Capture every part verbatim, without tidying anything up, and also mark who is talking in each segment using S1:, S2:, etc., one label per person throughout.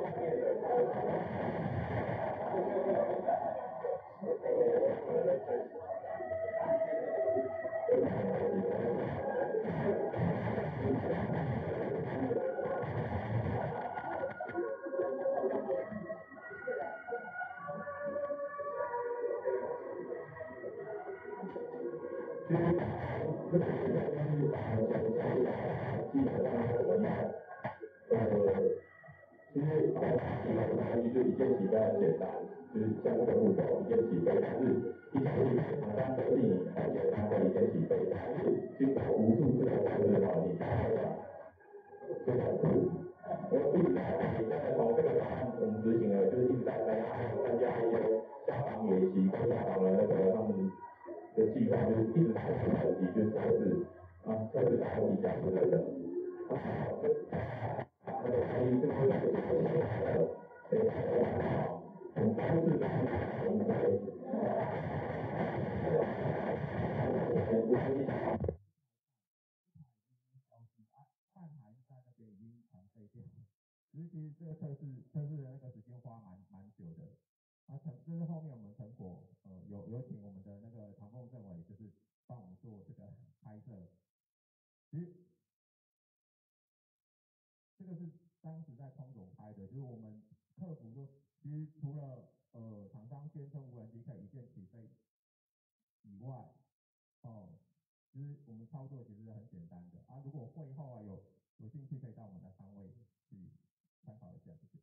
S1: 其实呃，就一件起飞很简单，就是像这个步骤，一件起飞，但是一起马上设定，而且它会一件起飞，但是经过无数次的测试后，你才会把这个步，然后一直在你在从这个答案我们执行了，就是一直在参加参加一些消防演习，消防的那个他们的计划，就是一直在做等级，就是测试啊，测试好几小时的人，啊，这个所以这个这个这个呃，我们都是在同在，
S2: 半台在那边已经全废掉，只是其实这个测试测试的那个时间花蛮蛮久的。啊，成这是后面我们成果呃有有请我们的那个唐凤政委就是帮我们做这个拍摄。其实这个是当时在空总拍的，就是我们克服说，其实除了呃厂商宣称无人机可以一键起飞以外，哦，其实我们操作其实很简单的啊。如果会后啊有有兴趣可以到我们的单位去参考一下，谢谢。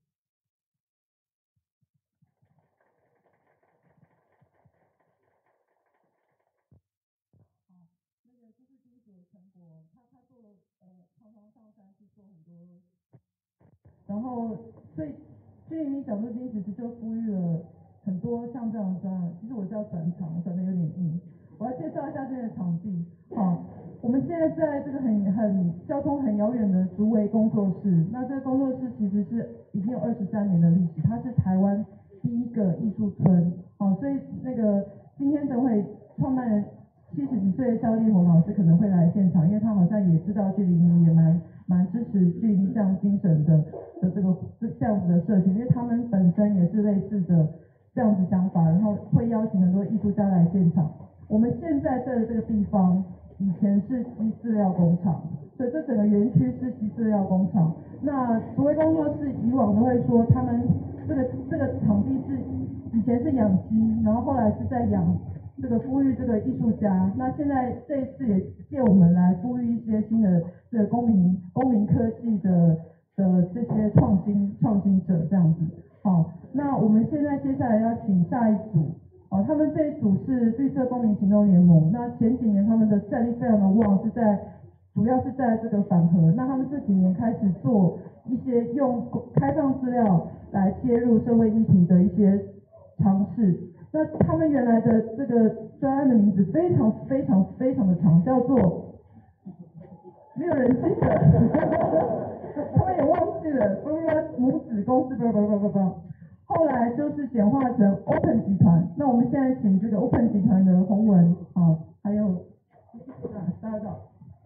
S3: 好，那个这是第一组的成果，他他做了呃常常上山去做很多，然后所以居零零角度金其实就呼吁了很多像这样的专案。其实我是要转场，转的有点硬，我要介绍一下这边的场地。好，我们现在在这个很很交通很遥远的竹围工作室，那这个工作室其实是已经有二十三年的历史，它是台湾第一个艺术村。好，所以那个今天等会创办人七十几岁的肖丽红老师可能会来现场，因为他好像也知道居零零也蛮蛮支持居零零这样精神的的这个这这样子的社群，因为他们本身也是类似的这样子想法，然后会邀请很多艺术家来现场。我们现在在的这个地方以前是鸡饲料工厂，所以这整个园区是鸡饲料工厂。那竹围工作室以往都会说，他们这个这个场地是以前是养鸡，然后后来是在养这个呼吁这个艺术家。那现在这一次也借我们来呼吁一些新的这个公民公民科技的的这些创新创新者这样子。好，那我们现在接下来要请下一组。哦，他们这一组是绿色公民行动联盟。那前几年他们的战力非常的旺，是在主要是在这个反核。那他们这几年开始做一些用开放资料来切入社会议题的一些尝试。那他们原来的这个专案的名字非常非常非常的长，叫做没有人记得，他们也忘记了，不是说母子公司，不不不不不。后来就是简化成 Open 集团。那我们现在请这个 Open 集团的洪文啊，还有大家好，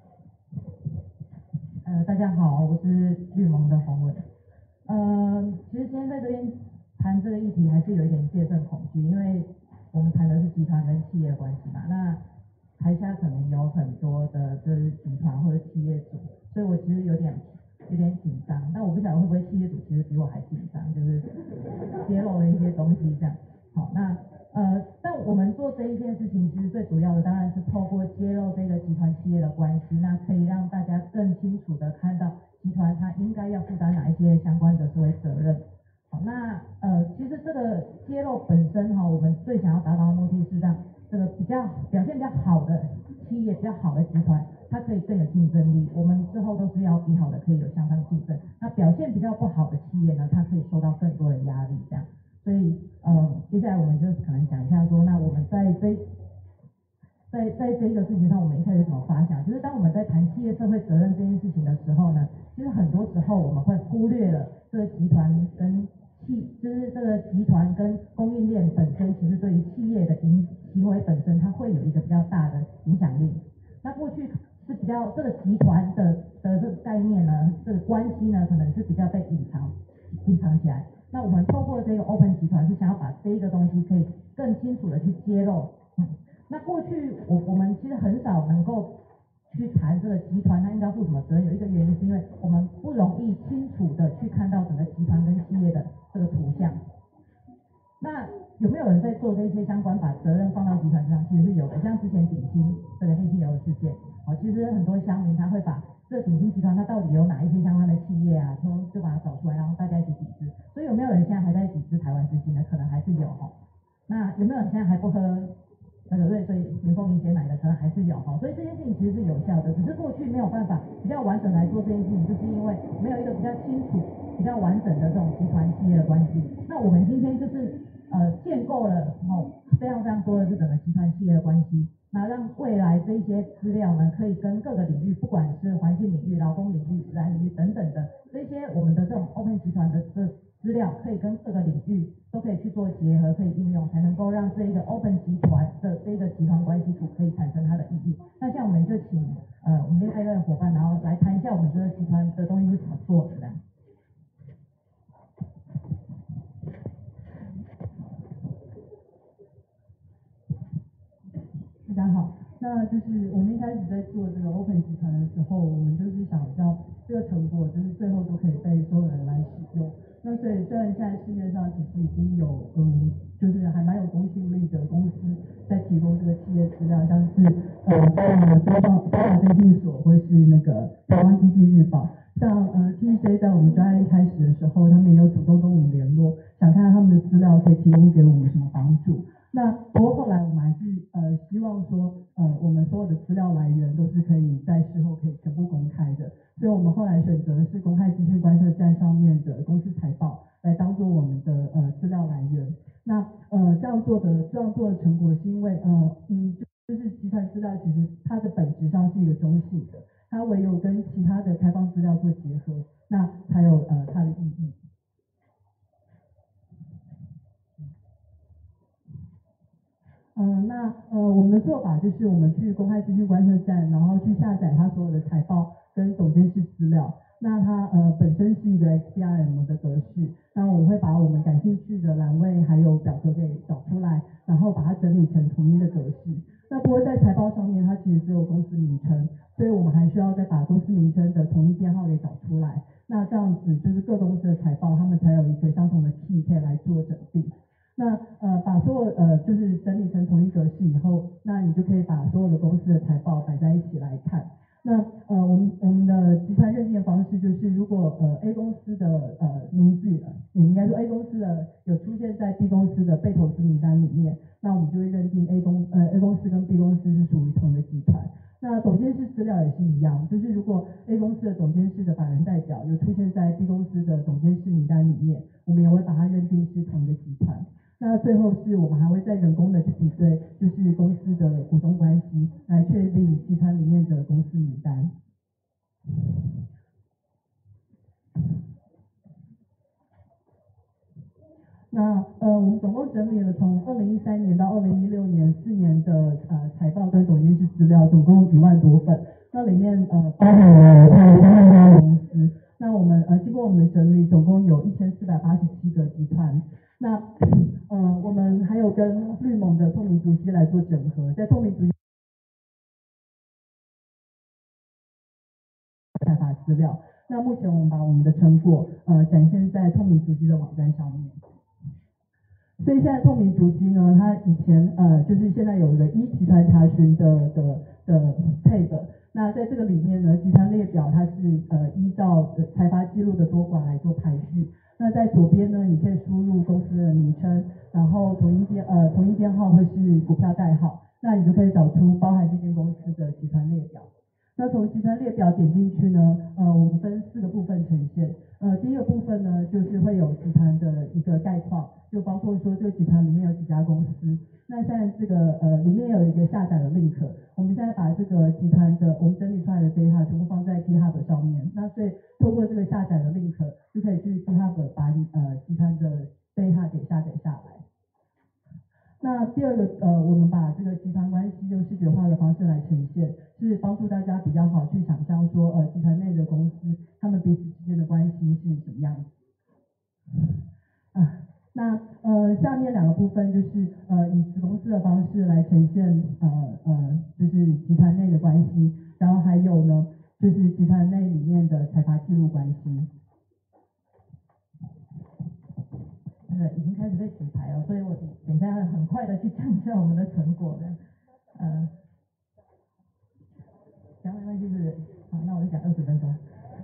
S4: 呃，大家好，我是绿盟的洪文。呃，其实今天在这边谈这个议题，还是有一点戒慎恐惧，因为我们谈的是集团跟企业的关系嘛。那台下可能有很多的就是集团或者企业主，所以我其实有点有点紧张。但我不晓得会不会企业主其实比我还紧张，就是揭露了一些东西这样。好，那呃，但我们做这一件事情，其实最主要的当然是透过揭露这个集团企业的关系，那可以让大家更清楚的看到集团它应该要负担哪一些相关的社会责任。好，那呃，其实这个揭露本身哈，我们最想要达到的目的是让这个比较表现比较好的企业、比较好的集团，它可以更有竞争力。我们之后都是要比好的可以有相当竞争。那表现比较不好的企业呢，它可以受到更多的压力，这样。所以呃，接下来我们就可能讲一下说，那我们在这在在这一个事情上，我们一开始怎么发想？就是当我们在谈企业社会责任这件事情的时候呢，其实很多时候我们会忽略了这个集团跟企，就是这个集团跟供应链本身，其实对于企业的影行为本身，它会有一个比较大的影响力。那过去是比较这个集团的的这个概念呢，这个关系呢，可能是比较被隐藏。 隐藏起来。那我们透过这个 Open 集团是想要把这一个东西可以更清楚的去揭露。嗯，那过去我我们其实很少能够去谈这个集团它应该负什么责任，有一个原因是因为我们不容易清楚的去看到整个集团跟企业的这个图像。那有没有人在做这些相关把责任放到集团身上？其实是有的，像之前鼎新这个黑犀牛的事件，哦，其实很多乡民他会把这个鼎新集团它到底有哪一些相关的企业啊，都就把它找出来，然后大家一起抵制。所以有没有人现在还在抵制台湾之星呢？可能还是有哦。那有没有人现在还不喝那个瑞穗林凤营鲜奶的？可能还是有哈。所以这件事情其实是有效的，只是过去没有办法比较完整来做这件事情，就是因为没有一个比较清楚、比较完整的这种集团企业的关系。那我们今天就是呃建构了哦非常非常多的这整个集团企业的关系，那让未来这些资料呢，可以跟各个领域，不管是环境领域、劳工领域、自然领域等等的这些我们的这种 Open 集团的这资料，可以跟各个领域都可以去做结合，可以应用，才能够让这一个 Open 集团的这个集团关系图可以产生它的意义。那现在我们就请呃我们另外一位伙伴，然后来谈一下我们这个集团的东西是怎么做的。
S3: 大家好，那就是我们一开始在做这个 Open 集团的时候，我们就是想让这个成果就是最后都可以被所有人来使用。那所以虽然现在市面上其实已经有嗯，就是还蛮有公信力的公司在提供这个企业资料，像是呃包含中华中华征信所或是那个台湾经济日报，像呃 T E J 在我们专案一开始的时候，他们也有主动跟我们联络，想看看他们的资料可以提供给我们什么帮助。那不过后来我们还是呃希望说呃我们所有的资料来源都是可以在事后可以全部公开的，所以我们后来选择的是公开资讯观测站上面的公司财报来当做我们的呃资料来源。那呃这样做的这样做的成果是因为呃嗯就是集团资料其实它的本质上是一个中性的，它唯有跟其他的开放资料做结合，那才有呃它的意义。嗯、呃，那呃，我们的做法就是我们去公开资讯观测站，然后去下载它所有的财报跟总监室资料。那它呃本身是一个 X B R M 的格式，那我们会把我们感兴趣的栏位还有表格给找出来，然后把它整理成统一的格式。那不过在财报上面，它其实只有公司名称，所以我们还需要再把公司名称的统一编号给找出来。那这样子就是各公司的财报，他们才有一个相同的 key 可以来做整并。那呃把所有呃就是整理成同一格式以后，那你就可以把所有的公司的财报摆在一起来看。那呃我们我们的集团认定的方式就是，如果呃 A 公司的呃名字，也应该说 A 公司的有出现在 B 公司的被投资名单里面，那我们就会认定 A 公呃 A 公司跟 B 公司是属于同一个集团。那总监事资料也是一样，就是如果 A 公司的总监事的法人代表有出现在 B 公司的总监事名单里面，我们也会把它认定是同一个集团。那最后是我们还会再人工的去比对，就是公司的股东关系，来确定集团里面的公司名单。那呃，我们总共整理了从二零一三年到二零一六年四年的呃财报跟总监事资料，总共一万多份。那里面呃包含了快三万家公司。那我们呃经过我们的整理，总共有一千四百八十七个集团。那呃我们还有跟绿盟的透明足迹来做整合，在透明足迹采访资料。那目前我们把我们的成果呃展现在透明足迹的网站上面。所以现在透明足迹呢，它以前呃就是现在有一个一集团查询的的的 tab， 那在这个里面呢，集团列表它是呃依照财阀记录的多寡来做排序。那在左边呢，你可以输入公司的名称，然后统一编呃统一编号或是股票代号，那你就可以找出包含这间公司的集团列表。那从集团列表点进去呢，呃，我们分四个部分呈现。呃，第一个部分呢，就是会有集团的一个概况，就包括说这个集团里面有几家公司。那现在这个呃里面有一个下载的 link， 我们现在把这个集团的我们整理出来的 data 全部放在 GitHub 上面。那所以透过这个下载的 link， 就可以去 GitHub 把呃集团的 data 给下载下来。那第二个呃，我们把这个集团关系用视觉化的方式来呈现，是帮助大家比较好去想象说，呃，集团内的公司他们彼此之间的关系是什么样子。 啊，那呃下面两个部分就是呃以子公司的方式来呈现呃呃就是集团内的关系，然后还有呢就是集团内里面的财阀记录关系。
S4: 那个已经开始被举牌了，所以我等等一下很快的去讲一下我们的成果的，呃，讲没关系是不是？好，那我就讲二十分钟。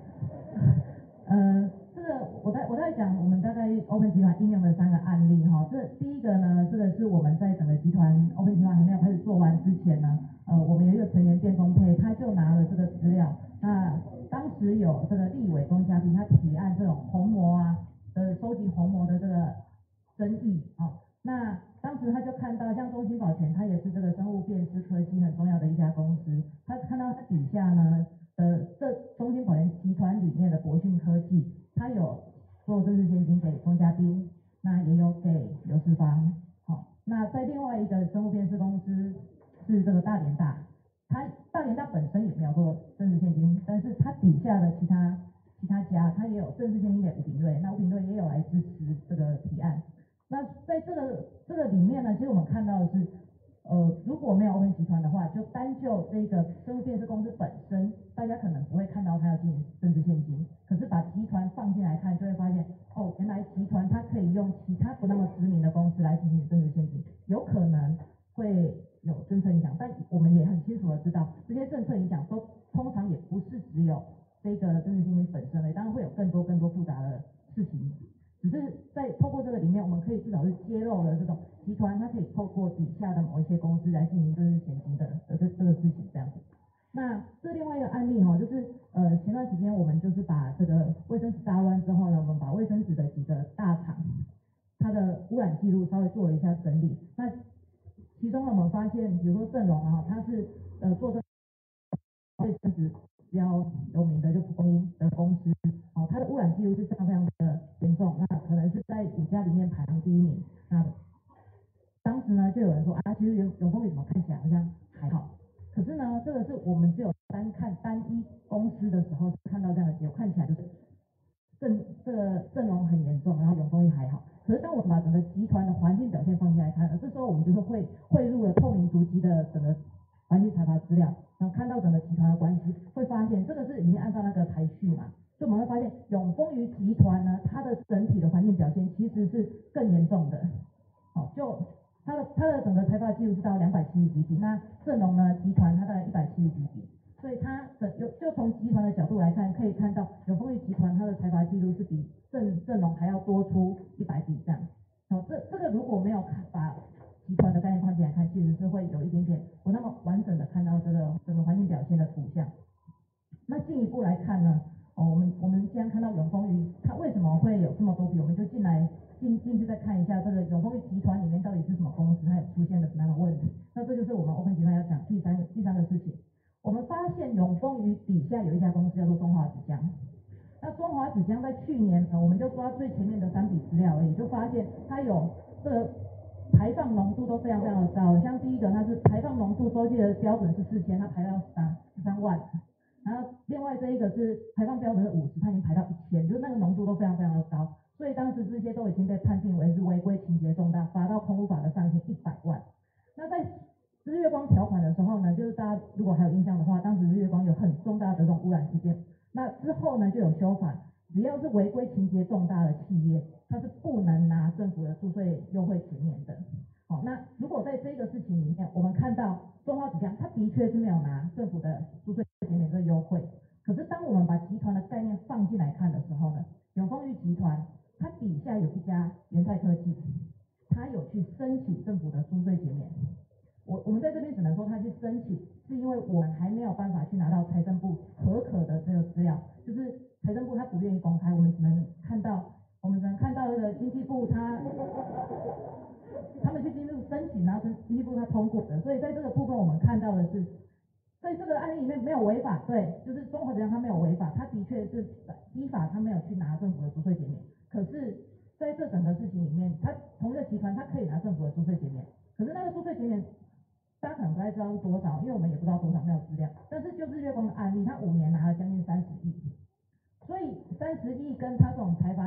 S4: 呃，这个我在我在讲我们大概 Open 集团应用的三个案例哈。这第一个呢，这个是我们在整个集团 Open 集团还没有开始做完之前呢，呃，我们有一个成员卞宗沛，他就拿了这个资料，那当时有这个立委钟嘉宾他提案这种虹膜啊的收集虹膜的这个争议啊，那当时他就看到像中兴保全，它也是这个生物辨识科技很重要的一家公司，他看到它底下呢。呃，这中兴保全集团里面的博讯科技，它有做政治现金给钟嘉宾，那也有给刘世芳，好、哦，那在另外一个生物辨识公司是这个大连大，它大连大本身也没有做政治现金，但是它底下的其他其他家，它也有政治现金给吴炳瑞，那吴炳瑞也有来支持这个提案，那在这个这个里面呢，其实我们看到的是。呃，如果没有 Open 集团的话，就单就这个生物辨识公司本身，大家可能不会看到它要进行政治现金。可是把集团放进来看，就会发现，哦，原来集团它可以用其他不那么知名的公司来进行政治现金，有可能会有政策影响。但我们也很清楚的知道，这些政策影响都通常也不是只有这个政治现金本身的，当然会有更多更多复杂的事情。只是在透过这个里面，我们可以至少是揭露了这种集团，它可以透过底下的某一些公司来进行政治现金的的这这个事情这样子。那这另外一个案例哈、哦，就是呃前段时间我们就是把这个卫生纸大乱之后呢，我们把卫生纸的几个大厂它的污染记录稍微做了一下整理。那其中呢，我们发现，比如说正荣啊，它是呃做这卫生纸比较有名的就蒲公英的公司，哦，它的污染记录是非常非常的严重，那可能是在五家里面排行第一名。那当时呢，就有人说啊，其实永永丰宇怎么看起来好像还好，可是呢，这个是我们只有单看单一公司的时候看到这样的结果，看起来就是阵这个阵容很严重，然后永丰宇还好。可是当我们把整个集团的环境表现放进来看，这时候我们就是会汇入了透明足迹的整个环境查查资料，然后看到整个集团的关系，会发现这个是已经按照那个排序嘛，所以我们会发现永丰余集团呢，它的整体的环境表现其实是更严重的，好、哦，就它的它的整个财报记录是到两百七十几笔，那正荣呢集团它大概一百七十几笔，所以它的有就从集团的角度来看，可以看到永丰余集团它的财报记录是比正正荣还要多出一百笔这样，好、哦，这这个如果没有看把集团的概念框架来看，其实是会有一点点不那么完整的看到这个整个环境表现的图像。那进一步来看呢，哦，我们我们既然看到永丰余它为什么会有这么多笔，我们就进来进进去再看一下这个永丰余集团里面到底是什么公司，它有出现了什么样的问题。那这就是我们 Open 集团要讲第三个第三个事情。我们发现永丰余底下有一家公司叫做中华纸浆。那中华纸浆在去年呢，我们就抓最前面的三笔资料而已，就发现它有这个排放浓度都非常非常的高，像第一个它是排放浓度周期的标准是四千，它排到三十三万，然后另外这一个是排放标准是五十，它已经排到一千，就是那个浓度都非常非常的高，所以当时这些都已经被判定为是违规情节重大，罚到空污法的上限一百万。那在日月光条款的时候呢，就是大家如果还有印象的话，当时日月光有很重大的这种污染事件，那之后呢就有修法，只要是违规情节重大的企业，它是不能拿政府的租税优惠减免的。好，那如果在这个事情里面，我们看到中华纸浆，它的确是没有拿政府的租税减免这个优惠，可是当我们把集团的概念放进来看的时候呢，永丰余集团它底下有一家元泰科技，它有去申请政府的租税减免。我我们在这边只能说他去申请，是因为我们还没有办法去拿到财政部可可的这个资料，就是财政部他不愿意公开，我们只能看到，我们只能看到这个经济部他他们去经济部申请，然后经济部他通过的，所以在这个部分我们看到的是，在这个案例里面没有违法，对，就是中华纸浆他没有违法，他的确是依法他没有去拿政府的租税减免，可是在这整个事情里面，他同一个集团他可以拿政府的租税减免，可是那个租税减免。大家可能不太知道是多少，因为我们也不知道多少，没有资料。但是就日月光的案例，他五年拿了将近三十亿，所以三十亿跟他这种财阀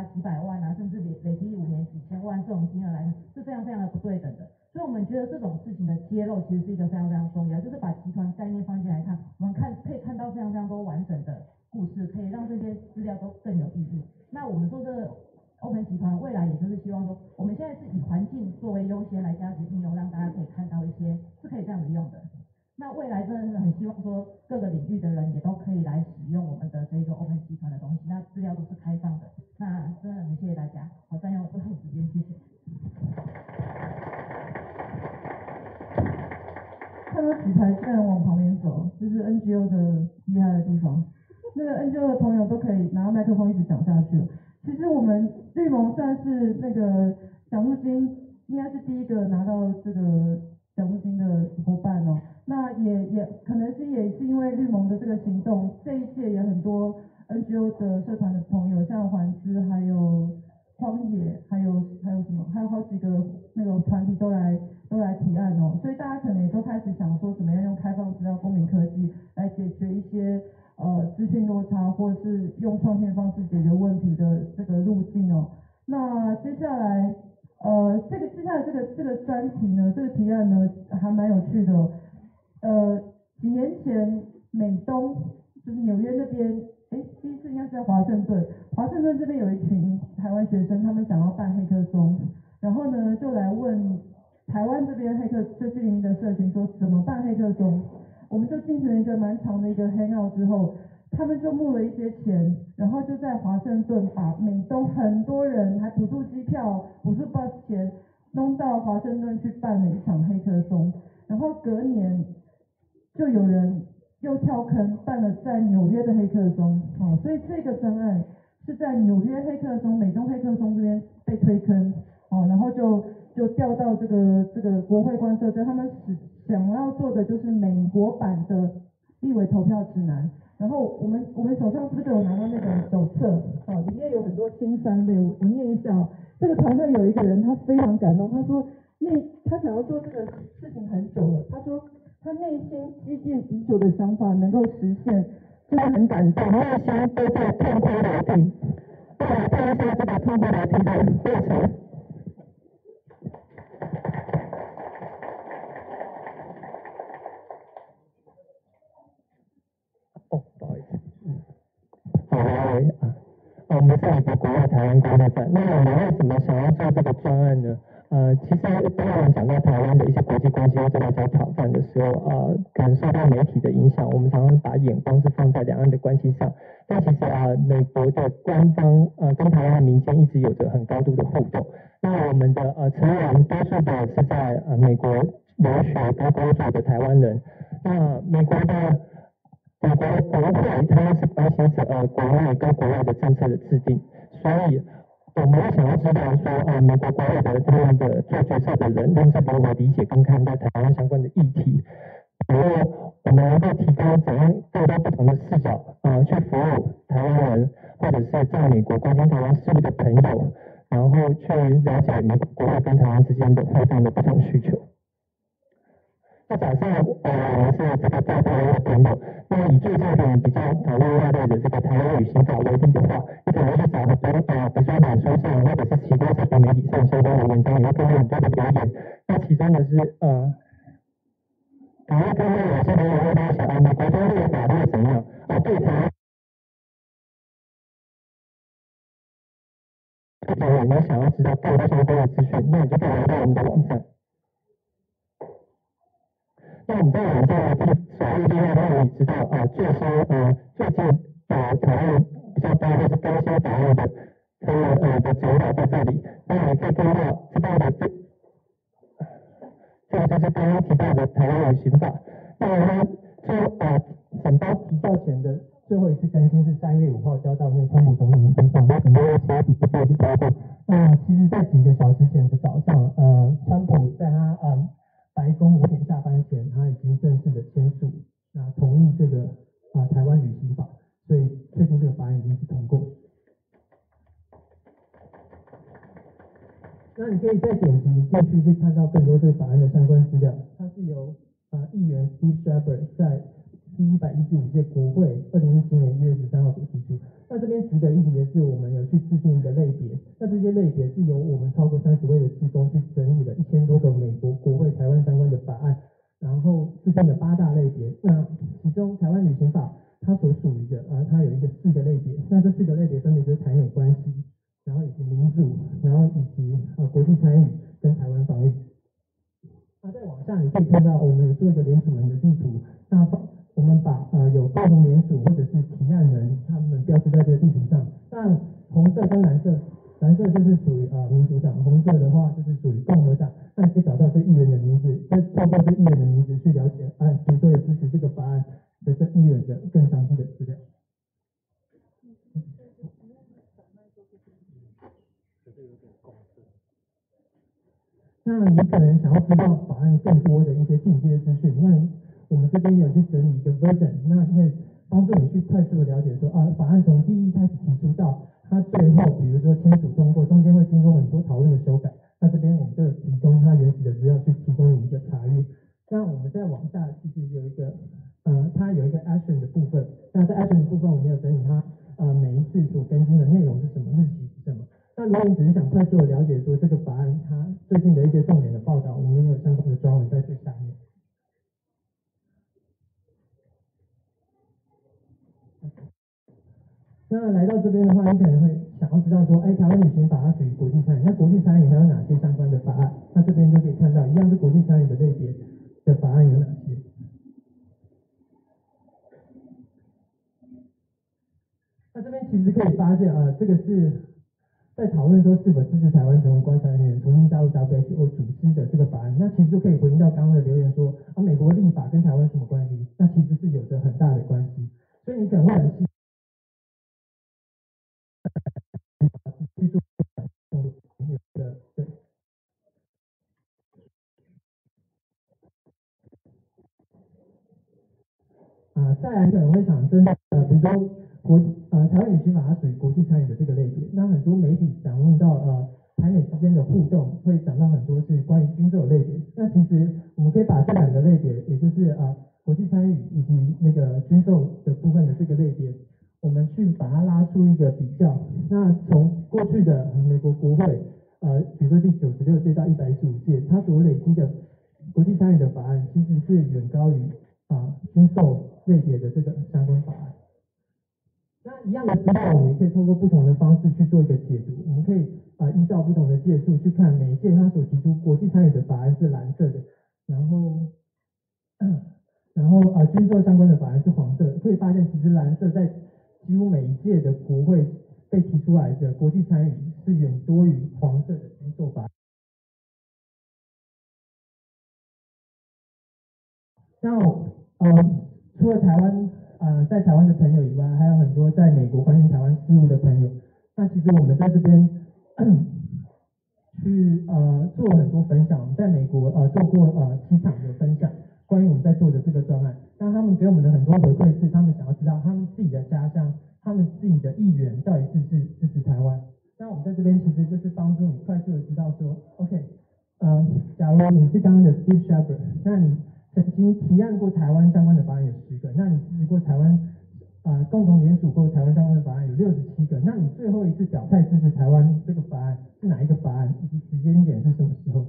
S4: 啊、几百万啊，甚至累累积五年几千万这种金额来看，是非常非常的不对等的。所以我们觉得这种事情的揭露其实是一个非常非常重要，就是把集团概念放进来看，我们看可以看到非常非常多完整的故事，可以让这些资料都更有意义。那我们做这个 Open 集团未来也就是希望说，我们现在是以环境作为优先来价值应用，让大家可以看到一些是可以这样子用的。那未来真的是很希望说各个领域的人也都可以来使用我们的这个 Open 集团的东西，那资料都是开放的。那真的很谢谢大家，我占用了不少时间，谢谢。
S3: 看到举牌居然往旁边走，这是 N G O 的厉害的地方。那个 N G O 的朋友都可以拿到麦克风一直讲下去了。其实我们绿盟算是那个奖助金，应该是第一个拿到这个奖助金的伙伴哦。那也也可能是也是因为绿盟的这个行动，这一届也很多 N G O 的社团的朋友，像环资还有荒野，还有还有什么，还有好几个那个团体都来都来提案哦，所以大家可能也都开始想说，怎么样用开放资料、公民科技来解决一些呃资讯落差，或者是用创新方式解决问题的这个路径哦。那接下来呃这个接下来这个这个专题呢，这个提案呢还蛮有趣的哦。呃几年前美东就是纽约那边。哎，第一次应该是在华盛顿，华盛顿这边有一群台湾学生，他们想要办黑客松，然后呢就来问台湾这边黑客就居民的社群说怎么办黑客松，我们就进行了一个蛮长的一个 hangout 之后，他们就募了一些钱，然后就在华盛顿把美东很多人还补助机票、补助 bus 钱弄到华盛顿去办了一场黑客松，然后隔年就有人又跳坑办了在纽约的黑客松，哦，所以这个专案是在纽约黑客松、美东黑客松这边被推坑，哦，然后就就调到这个这个国会观测站，他们是想要做的就是美国版的立委投票指南，然后我们我们手上是不是有拿到那本手册？哦，里面有很多辛酸泪，我我念一下哦。这个团队有一个人他非常感动，他说那他想要做这个事情很久了，他说。他内心积淀已久的想法能够实现，真的很感动。他现在都在痛哭流涕。我来看一下这个痛哭流涕的过程。哦，不好意思，嗯，好，我啊，我们是一个国外台湾观测站。那我们为什么想要做这个专案呢？呃，其实当我们讲到台湾的一些国际关系或者外交挑战的时候，呃，感受到媒体的影响，我们常常把眼光是放在两岸的关系上。但其实啊、呃，美国的官方呃跟台湾的民间一直有着很高度的互动。那我们的呃成员多数的是在呃美国留学跟工作的台湾人。那美国的美国的国会他们是关心着呃国内跟国外的政策的制定，所以。我们会想要知道说，呃，美国国会的他们的做决策的人，他们是如何理解跟看待台湾相关的议题，然后我们能够提供怎样更多不同的视角，呃，去服务台湾人，或者是在美国关心台湾事务的朋友，然后去了解美国国会跟台湾之间的互动的不同需求。那假设呃我们是这个在台湾的朋友，那以最近可能比较讨论热烈的这个台湾旅行法为例的话，你可能去找很多呃，比如说脸书上或者是其他社交媒体上相关的文章，你会看到很多的留言。那其中的是呃，你会看到有些朋友会在想啊，美国中这个法律怎样啊？对台湾，如果你想要知道更多相关的资讯，那你就可以来到我们的网站。那我们在网站的首页就会让你知道啊，最新呃最近呃讨论比较多或是更新法案的这个呃的指导在这里。那你可以看到这边的这这个就是刚刚提到的台湾旅行法。那它就呃整包提交前的最后一次更新是三月五号交到那个川普总统身上，那很多其他笔不做去交过。那其实在几个小时前的早上，呃，川普在他呃。白宫五点下班前，他已经正式的签署，那同意这个啊、呃、台湾旅行法，所以最近这个法案已经是通过。那你可以再点击进去去看到更多这个法案的相关资料。它是由啊、呃、议员 Steve Shepard 在第一百一十五届国会二零一七年一月十三号所提出。那这边值得一提的是，我们有去制定一个类别，
S5: 这些类别是由我们超过三十位的志工去整理了一千多个美国国会台湾相关的法案，然后制定了八大类别。那其中台湾旅行法它所属于的，呃，它有一个四个类别，那这四个类别分别就是台美关系，然后以及民主，然后以及呃国际参与跟台湾防御。那再往下你可以看到，我们有做一个联署人的地图，那我们把呃有共同联署或者是提案人他们标志在这个地图上。那红色跟蓝色，蓝色就是属于呃民主党，红色的话就是属于共和党。那你可以找到这个议员的名字，再透过这个议员的名字去了解，啊，比如说有支持这个法案的这议员的更详细的资料。那你可能想要知道法案更多的一些进阶资讯，那我们这边有去整理一个 version， 那可以帮助你去快速的了解说，啊，法案从第一开始提出到它最后，比如说签署通过，中间会经过很多讨论的修改。那这边我们就提供它原始的资料去提供你一个查阅。那我们再往下，其实有一个呃，它有一个 action 的部分。那在 action 的部分，我们有整理它呃每一次所更新的内容是什么，日期是什么。那如果你只是想快速的了解说这个法案它最近的一些重点的报道，我们也有相关的专文在最下面。那来到这边的话，你可能会想要知道说，哎，台湾旅行法它属于国际参与，那国际参与还有哪些相关的法案？那这边就可以看到，一样是国际参与的类别的法案有哪些？那这边其实可以发现，呃，这个是在讨论说是否支持台湾成为观察人员，重新加入 W H O 组织的这个法案。那其实就可以回应到刚刚的留言说，啊，美国立法跟台湾什么关系？那其实是有着很大的关系。所以你可能会很细。去做的对啊，再来可能会想针对呃，比如说国呃台湾旅行法它属于国际参与的这个类别，那很多媒体讲问到呃台美之间的互动，会讲到很多是关于军售类别。那其实我们可以把这两个类别，也就是呃国际参与以及那个军售的部分的这个类别，我们去把它拉出一个比较。那从过去的美国国会。呃，比如说第九十六届到一百一十五届，它所累积的国际参与的法案，其实是远高于啊、呃、军售类别的这个相关法案。那一样的资料，我们也可以透过不同的方式去做一个解读。我们可以啊、呃、依照不同的届数去看每一届它所提出国际参与的法案是蓝色的，然后然后啊、呃、军售相关的法案是黄色的。可以发现，其实蓝色在几乎每一届的国会被提出来的国际参与是远多于黄色的军售法。那呃，除了台湾呃在台湾的朋友以外，还有很多在美国关心台湾事务的朋友。那其实我们在这边去呃做了很多分享，在美国呃做过呃七场的分享，关于我们在做的这个专案。那他们给我们的很多回馈是，他们想要知道他们自己的家乡。他们自己的议员到底是不是支持台湾？那我们在这边其实就是帮助你快速的知道说 ，OK， 呃，假如你是刚刚的 Steve Shepard， 那你曾经提案过台湾相关的法案有十个，那你支持过台湾呃共同联署过台湾相关的法案有六十七个，那你最后一次表态支持台湾这个法案是哪一个法案，以及时间点是什么时候？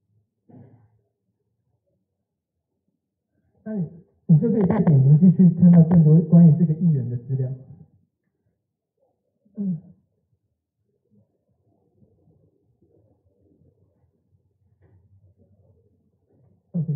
S5: 那你你就可以再点进去去看到更多关于这个议员的资料。嗯 ，OK，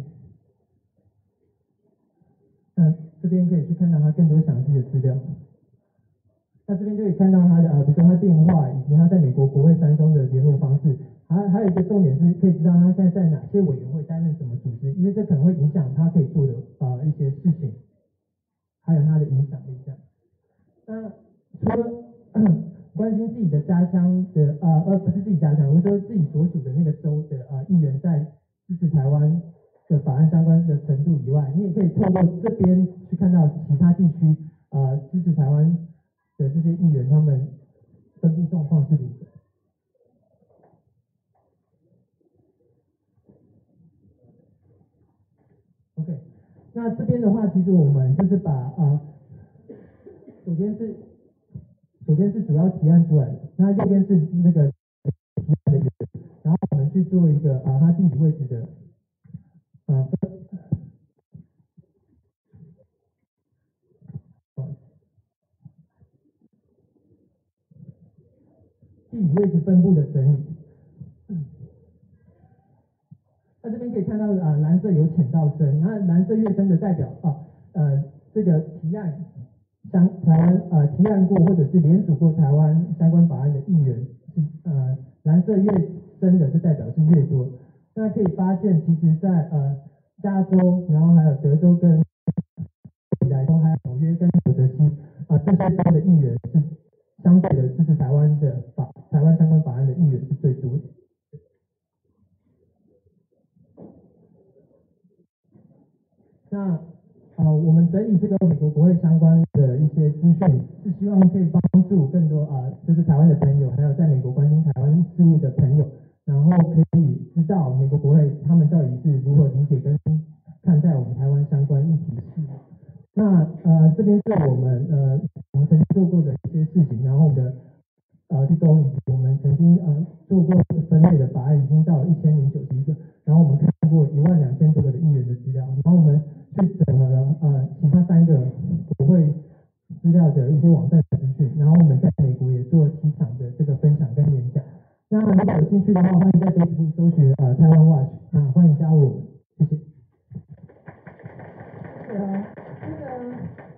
S5: 那这边可以去看到他更多详细的资料。那这边就可以看到他的呃，比如说他电话以及他在美国国会山庄的联络方式。还还有一个重点是，可以知道他现在在哪些委员会担任什么组织，因为这可能会影响他可以做的呃一些事情，还有他的影响力这样。那除了关心自己的家乡的呃呃不是自己家乡，我是说自己所属的那个州的呃议员在支持台湾的法案相关的程度以外，你也可以透过这边去看到其他地区呃支持台湾的这些议员他们分布状况是如何。OK， 那这边的话，其实我们就是把呃左边是左边是主要提案出来的，那右边是那个去做一个啊它地理位置的呃地理位置分布的整理。那这边可以看到啊、呃，蓝色有浅到深，那蓝色越深的代表啊呃这个提案相台湾呃提案过或者是联署过台湾相关法案的议员是呃蓝色越深的就代表是越多。那可以发现，其实在呃加州，然后还有德州跟来州，还有纽约跟纽泽西啊、呃、这些州的议员是相对的支持台湾的法台湾相关法案的议员是最多的。那呃，我们整理这个美国国会相关的一些资讯，是希望可以帮助更多啊、呃，就是台湾的朋友，还有在美国关心台湾事务的朋友，然后可以知道美国国会他们到底是如何理解跟看待我们台湾相关议题是。那呃，这边是我们呃我们曾经做过的一些事情，然后我们的呃提供以及我们曾经呃做过分类的法案已经到了一千零九十一个，然后我们看过一万两千多个的议员的资料，然后我们去整合了呃其他三个国会资料的一些网站资讯，然后我们在美国也做了七场的这个分享跟演讲。那如果有兴趣的话，欢迎在 Facebook 搜寻呃台湾 Watch， 那欢迎加入我们，谢谢。
S3: 对啊，那个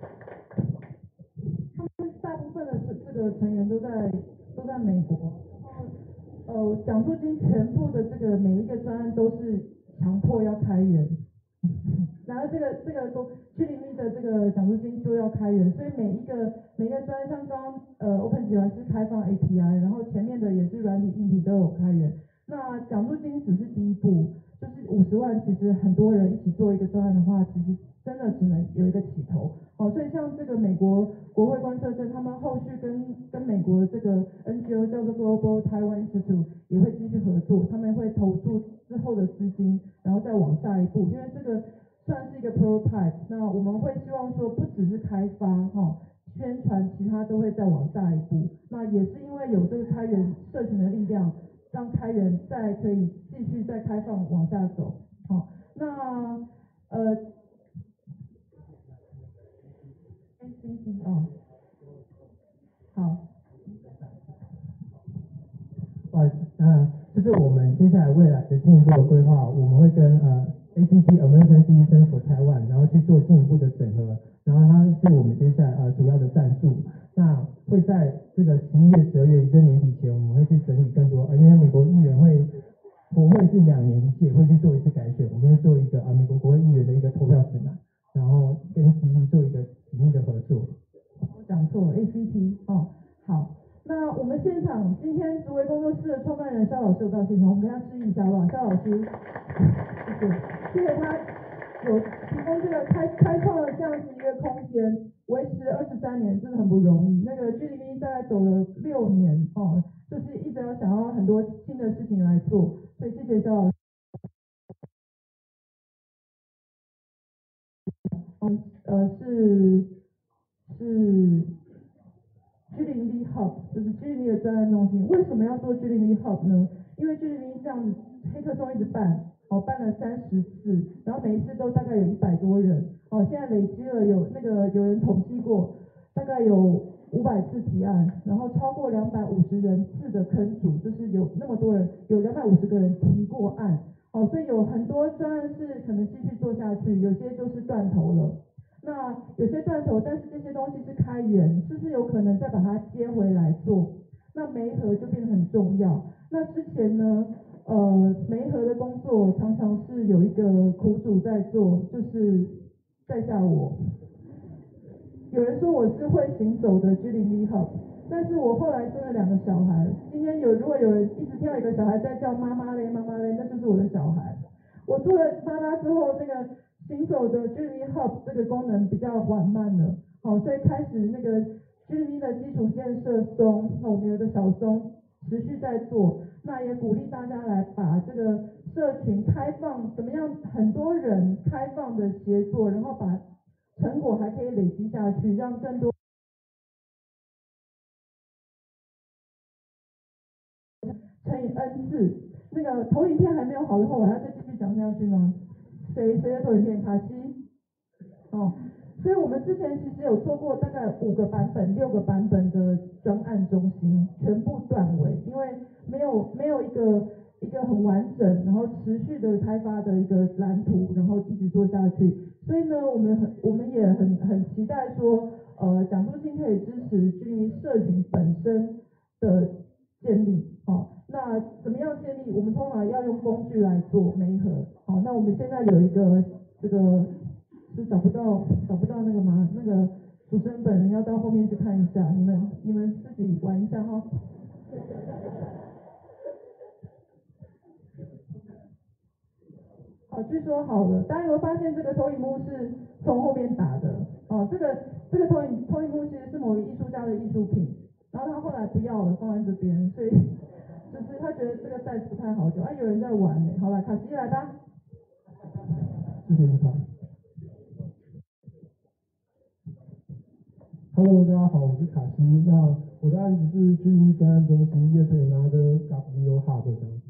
S3: 他们大部分的这这个成员都在都在美国，然后呃奖助金全部的这个每一个专案都是强迫要开源。然后这个这个都去里面的这个奖助金就要开源，所以每一个每一个专像刚刚呃 Open 集团是开放 A P I， 然后前面的也是软体硬体都有开源。那奖助金只是第一步，就是五十万，其实很多人一起做一个专案的话，其实真的只能有一个起头。哦，所以像这个美国国会观测站，他们后续跟跟美国的这个 N G O 叫做 Global Taiwan Institute 也会继续合作，他们会投注之后的资金，然后再往下一步，因为这个算是一个 prototype， 那我们会希望说不只是开发哈、哦，宣传其他都会再往下一步。那也是因为有这个开源社群的力量，让开源再可以继续再开放往下走。好、哦，那呃 A C C 哦，好，
S5: 不好意思，那就是我们接下来未来的进一步的规划，我们会跟呃 A C T American Citizen for Taiwan， 然后去做进一步的整合，然后它是我们接下来呃主要的战术。那会在这个十一月、十二月，也就是年底前，我们会去整理更多，呃，因为美国议员会国会是两年一届，会去做一次改选，我们会做一个呃美国国会议员的一个投票指南，然后跟 C C 做一个紧密的合作。
S3: 我讲错了 A C T 哦，好。那我们现场今天竹围工作室的创办人肖老师有到现场，我们跟他致意一下好不好？肖老师，谢谢，谢谢他有提供这个开开创了这样子一个空间，维持二十三年，真的很不容易。那个 G D V 大概走了六年哦，就是一直要想要很多新的事情来做，所以谢谢肖老师。嗯呃是是。G 零 V Hub 就是 G 零 V 的专案中心，为什么要做 G 零 V Hub 呢？因为 G 零 V 这样子黑客松一直办，哦，办了三十次，然后每一次都大概有一百多人，哦，现在累积了有那个有人统计过，大概有五百次提案，然后超过两百五十人次的坑组，就是有那么多人，有两百五十个人提过案，哦，所以有很多专案是可能继续做下去，有些就是断头了。那有些断头，但是这些东西是开源，是不是有可能再把它接回来做？那媒合就变得很重要。那之前呢，呃，媒合的工作常常是有一个苦主在做，就是在下我。有人说我是会行走的 G 零 V Hub， 但是我后来生了两个小孩。今天有如果有人一直听到一个小孩在叫妈妈嘞妈妈嘞，那就是我的小孩。我做了妈妈之后，那个行走的 G 零 V Hub 这个功能比较缓慢了，好，所以开始那个 G 零 V 的基础建设松，那我们有一个小松持续在做，那也鼓励大家来把这个社群开放，怎么样很多人开放的协作，然后把成果还可以累积下去，让更多乘以 N 次。 那个投影片还没有好的话，我还要再继续讲下去吗？谁谁的投影片？卡西？哦，所以我们之前其实有做过大概五个版本、六个版本的专案中心，全部断尾，因为没有没有一个一个很完整，然后持续的开发的一个蓝图，然后一直做下去。所以呢，我们很我们也很很期待说，呃，奖助金可以支持居民社群本身的建立。好，那怎么样建立？我们通常要用工具来做媒合。好，那我们现在有一个这个是找不到找不到那个吗？那个主持人本人要到后面去看一下，你们你们自己玩一下哈。好，据说好了，大家有没有发现这个投影幕是从后面打的？哦，这个这个投影投影幕其实是某个艺术家的艺术品，然后他后来不要了，放在这边，所以就是他觉得这个 size 不太好用，啊，有人在玩呢。好了，卡西来吧。
S6: 谢谢你好。Hello， 大家好，我是卡西。那我的案子是 G V 专案中心业配拿的 Gazio Hub 这样子。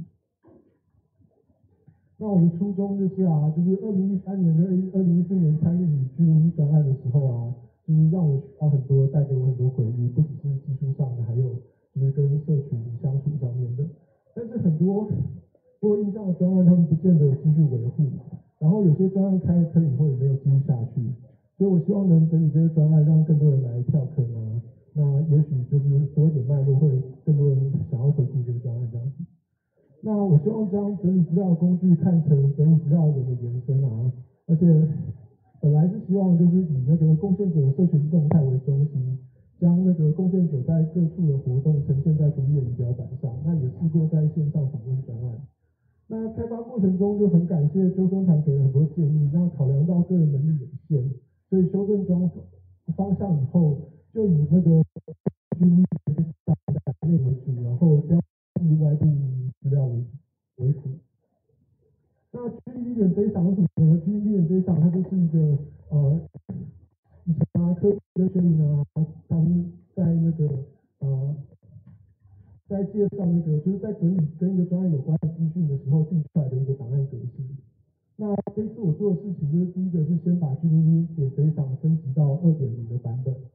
S6: 那我的初衷就是啊，就是二零一三年跟二零一四年参与 G V 专案的时候啊，就是让我学到很多，带给我很多回忆，不只是技术上的，还有就是跟社群相处上面的。但是很多我有印象的专案，他们不见得有继续维护，然后有些专案开了坑以后也没有继续下去。所以我希望能整理这些专案，让更多人来跳坑啊。那也许就是多一点脉络，会更多人想要回顾这个专案这样子。那我希望将整理资料的工具看成整理资料人的延伸啊，而且本来是希望就是以那个贡献者社群动态为中心，将那个贡献者在各处的活动呈现在独立的仪表板上。那也试过在线上访问专案。那开发过程中就很感谢纠纷团给了很多建议，那考量到个人能力有限，所以修正装方向以后，就以那个 G V 内为主，然后标记外部资料为为辅。那 G V 点 J S O N 是什么呢 ？G V 点 J S O N 它就是一个呃，以前啊，科比跟薛林啊，他们在那个呃，在介绍那个就是在整理跟一个专案有关的资讯的时候定出来的一个档案格式。那这次我做的事情就是第一个是先把 G V 点 J S O N 升级到 二点零 的版本。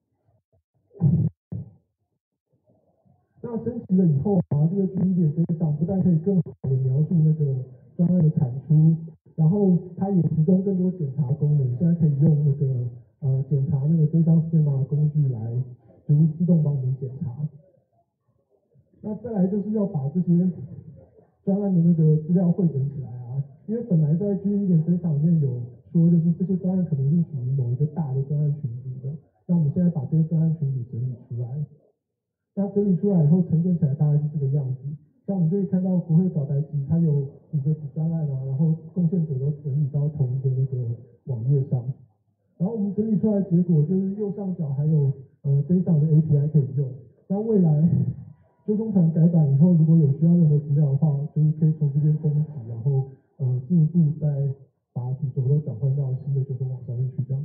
S6: 那升级了以后啊，这个 G V 点 J S O N 不但可以更好的描述那个专案的产出，然后它也提供更多检查功能。现在可以用那个呃检查那个 J S O N Schema 的工具来，就是自动帮我们检查。那再来就是要把这些专案的那个资料汇整起来啊，因为本来在 G V 点 J S O N 里面有说，就是这些专案可能是属于某一个大的专案群组的，那我们现在把这些专案群组整理出来。那整理出来以后呈现起来大概是这个样子，那我们就可以看到国会找代机，它有五个子专案啊，然后贡献者都整理到同一个那个网页上，然后我们整理出来的结果就是右上角还有呃 J S O N 的 A P I 可以用，那未来纠风团改版以后，如果有需要任何资料的话，就是可以从这边供给，然后呃进一步再把主轴都转换到新的纠风网上面去这样。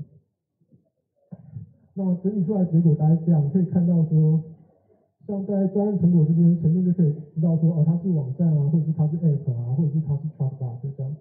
S6: 那整理出来的结果大概这样，可以看到说。像在专案成果这边，前面就可以知道说，哦，它是网站啊，或者是它是 App 啊，或者是它是 Chatbot 这样。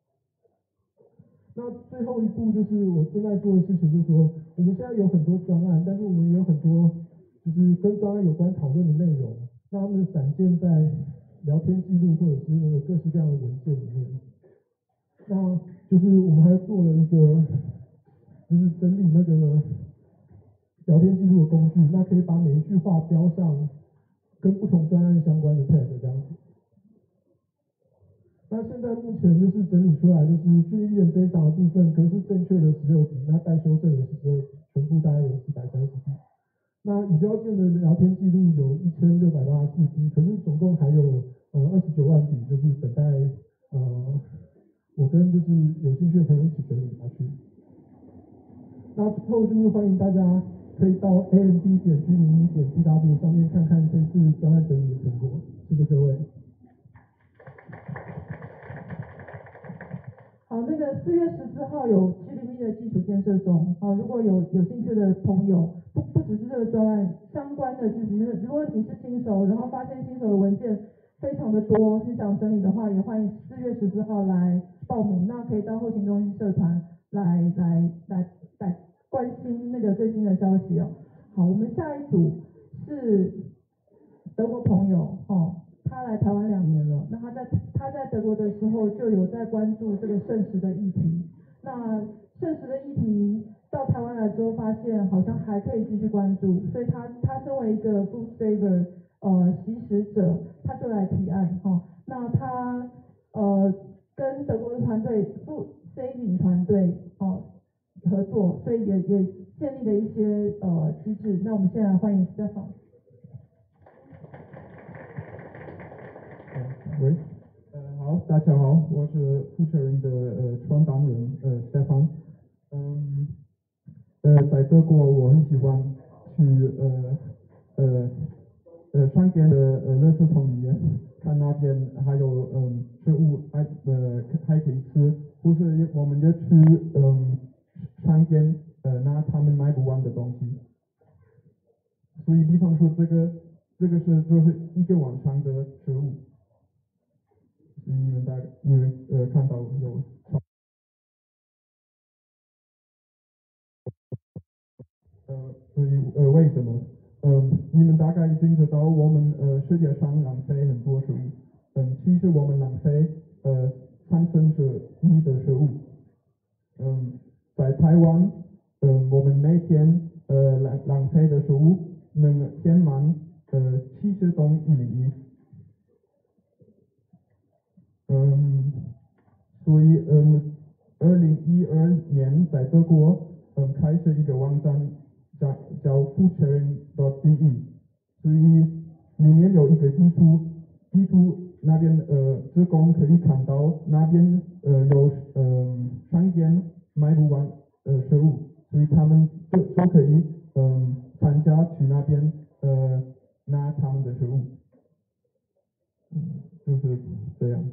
S6: 那最后一步就是我正在做的事情，就是说，我们现在有很多专案，但是我们也有很多就是跟专案有关讨论的内容，那它们散见在聊天记录或者是那个各式各样的文件里面。那就是我们还做了一个，就是整理那个。聊天记录的工具，那可以把每一句话标上跟不同专案相关的 tag 这样子。那现在目前就是整理出来，就是 G V 点 J S O N 的部分格式正确的十六笔，那待修正的是十二笔，全部大概有四百三十笔。那已标件的聊天记录有一千六百八十四 G， 可是总共还有呃二十九万笔，就是等待呃我跟就是有兴趣的朋友一起整理下去。那最后就是欢迎大家。可以到 A M D 点 G 零一点 T W 上面看看这次专案整理的成果，谢谢各位。
S3: 好，那个四月十四号有 G 零一的基础建设松，好，如果有有兴趣的朋友，不不只是这个专案相关的，就是如果你是新手，然后发现新手的文件非常的多，很想整理的话，也欢迎四月十四号来报名。那可以到后勤中心社团来来来来关心那个最新的消息哦。好，我们下一组是德国朋友哦，他来台湾两年了。那他在他在德国的时候就有在关注这个剩食的议题。那剩食的议题到台湾来之后，发现好像还可以继续关注，所以他他身为一个 food saver 呃习食者，他就来提案哦。那他呃跟德国的团队 food saving 团队哦合作，所以也也建立了一些呃机制。那我们现在欢迎 Stefan。
S6: 喂，呃，好，大家好，我是负责人的呃传达人呃 Stefan。嗯，呃，在德国我很喜欢去呃呃呃商店的呃垃圾桶里面看那边还有嗯食物还呃还可以吃，或是我们就去嗯商店呃拿他们卖不完的东西。所以比方说这个这个是就是一个晚上的食物。你们大你们呃看到有，呃，所以呃为什么？嗯，你们大概已经知道我们呃世界上浪费很多食物，嗯，其实我们浪费呃三分之一的食物，嗯，在台湾，嗯，我们每天呃浪浪费的食物能填满呃七十栋一零一，嗯。所以，嗯，二零一二年在德国，嗯，开设一个网站叫叫 foodsharing dot d e， 所以里面有一个地图，地图那边呃职工可以看到那边呃有嗯商店卖不完呃食物，所以他们就就可以嗯参加去那边呃拿他们的食物，嗯，就是这样。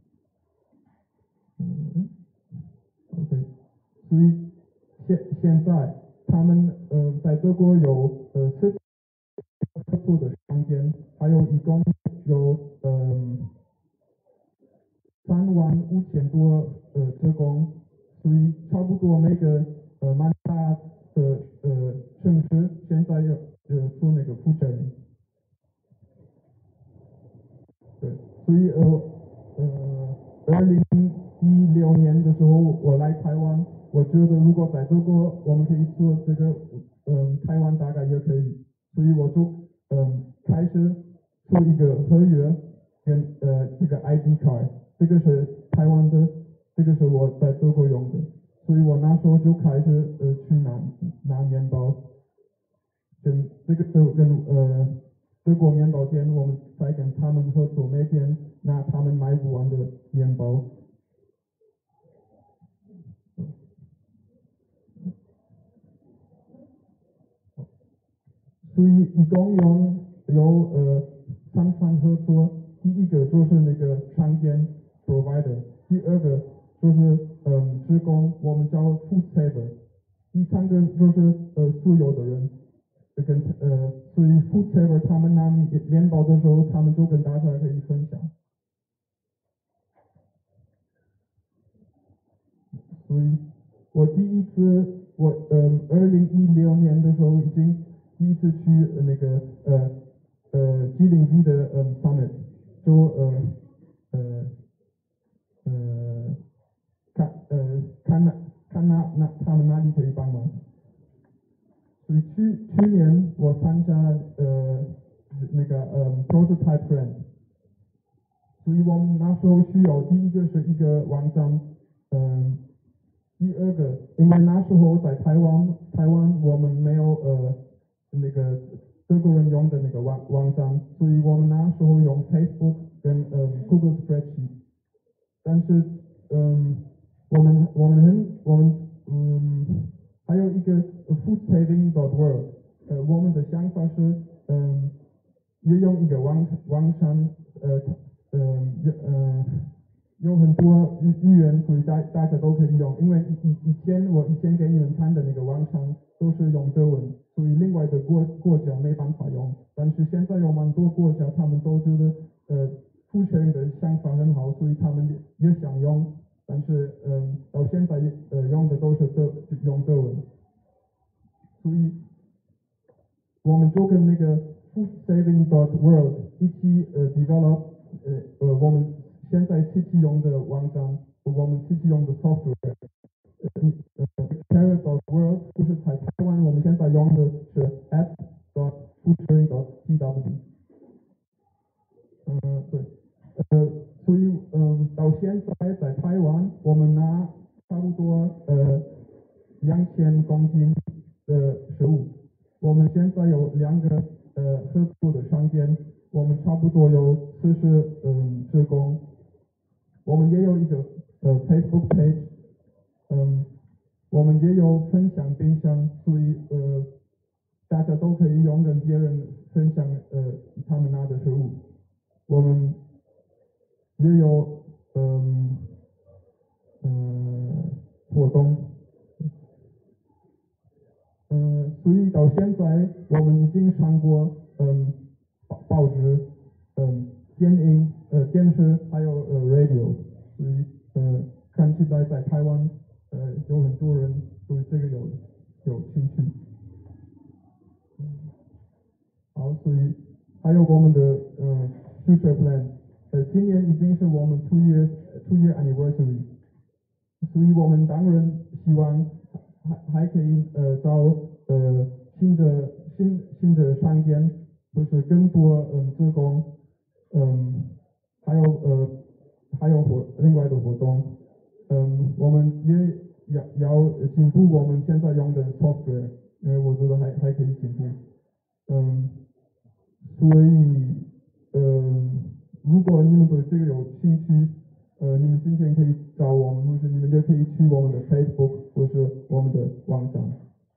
S6: 嗯 ，OK， 所以现现在他们呃在德国有呃四合作的商店，还有一共有嗯三万五千多呃职工，所以差不多每个呃蛮大的呃城市现在有呃做那个负责人，对，所以呃呃二零一六年的时候我来台湾。我觉得如果在德国我们可以做这个，嗯，台湾大概也可以，所以我就嗯开始做一个合约跟呃这个 I D card， 这个是台湾的，这个是我在德国用的，所以我那时候就开始呃去拿拿面包，跟这个就跟呃德国面包店，我们在跟他们合作，每天拿他们卖不完的面包。所以一共有有呃三方合作，第一个就是那个商店 provider， 第二个就是嗯职工，我们叫 food saver， 第三个就是呃所有的人，跟呃所以 food saver 他们拿面包的时候，他们就跟大家可以分享。所以我第一次我嗯二零一六年的时候已经第一次去呃那个呃呃 G 零 V 的嗯 summit， 就呃呃呃看呃看那看那那他们哪里可以帮忙。所以去去年我参加呃那个呃 prototype grant， 所以我们那时候需要第一个是一个网站，嗯。第二个，因为那时候在台湾，台湾我们没有呃那个德国人用的那个网网站，所以我们那时候用 Facebook 跟呃 Google Spreadsheet， 但是嗯我们我们很我们嗯还有一个 food saving dot world， 呃我们的想法是嗯也用一个网网站呃嗯呃。有很多语语言，所以大大家都可以用。因为以以以前我以前给你们看的那个网站都是用德文，所以另外的国国家没办法用。但是现在有蛮多国家，他们都觉得呃 food sharing 的想法很好，所以他们也也想用，但是嗯到现在呃用的都是德用德文，所以我们就跟那个 food saving dot world 一起呃 develop 呃呃我们现在自己用的网站，我们自己用的 software。呃 Carrot dot world 就是在台湾，我们现在用的是 app dot foodsharing dot T W。嗯、呃，对，呃，所以嗯，到现在在台湾，我们拿差不多呃两千公斤的食物。我们现在有两个呃合作的商店，我们差不多有四十嗯职工。我们也有一个呃 Facebook page， 嗯。我们也有分享冰箱，所以呃，大家都可以用跟别人分享呃他们拿的食物。我们也有嗯嗯、呃、活动，嗯、呃，所以到现在我们已经上过嗯报报纸、嗯电影、呃电视还有呃 radio， 所以呃看起来在台湾呃有很多人对这个有有兴趣。好，所以还有我们的呃 future plan， 呃，今年已经是我们 two years two year anniversary， 所以我们当然希望还还可以呃找呃新的新新的商店，就是更多嗯职工，嗯，还有呃还有活另外的活动，嗯，我们也要要进步我们现在用的 software， 因为我觉得还还可以进步，嗯。所以，呃，如果你们对这个有兴趣，呃，你们今天可以找我们，或是你们也可以去我们的 Facebook 或是我们的网站。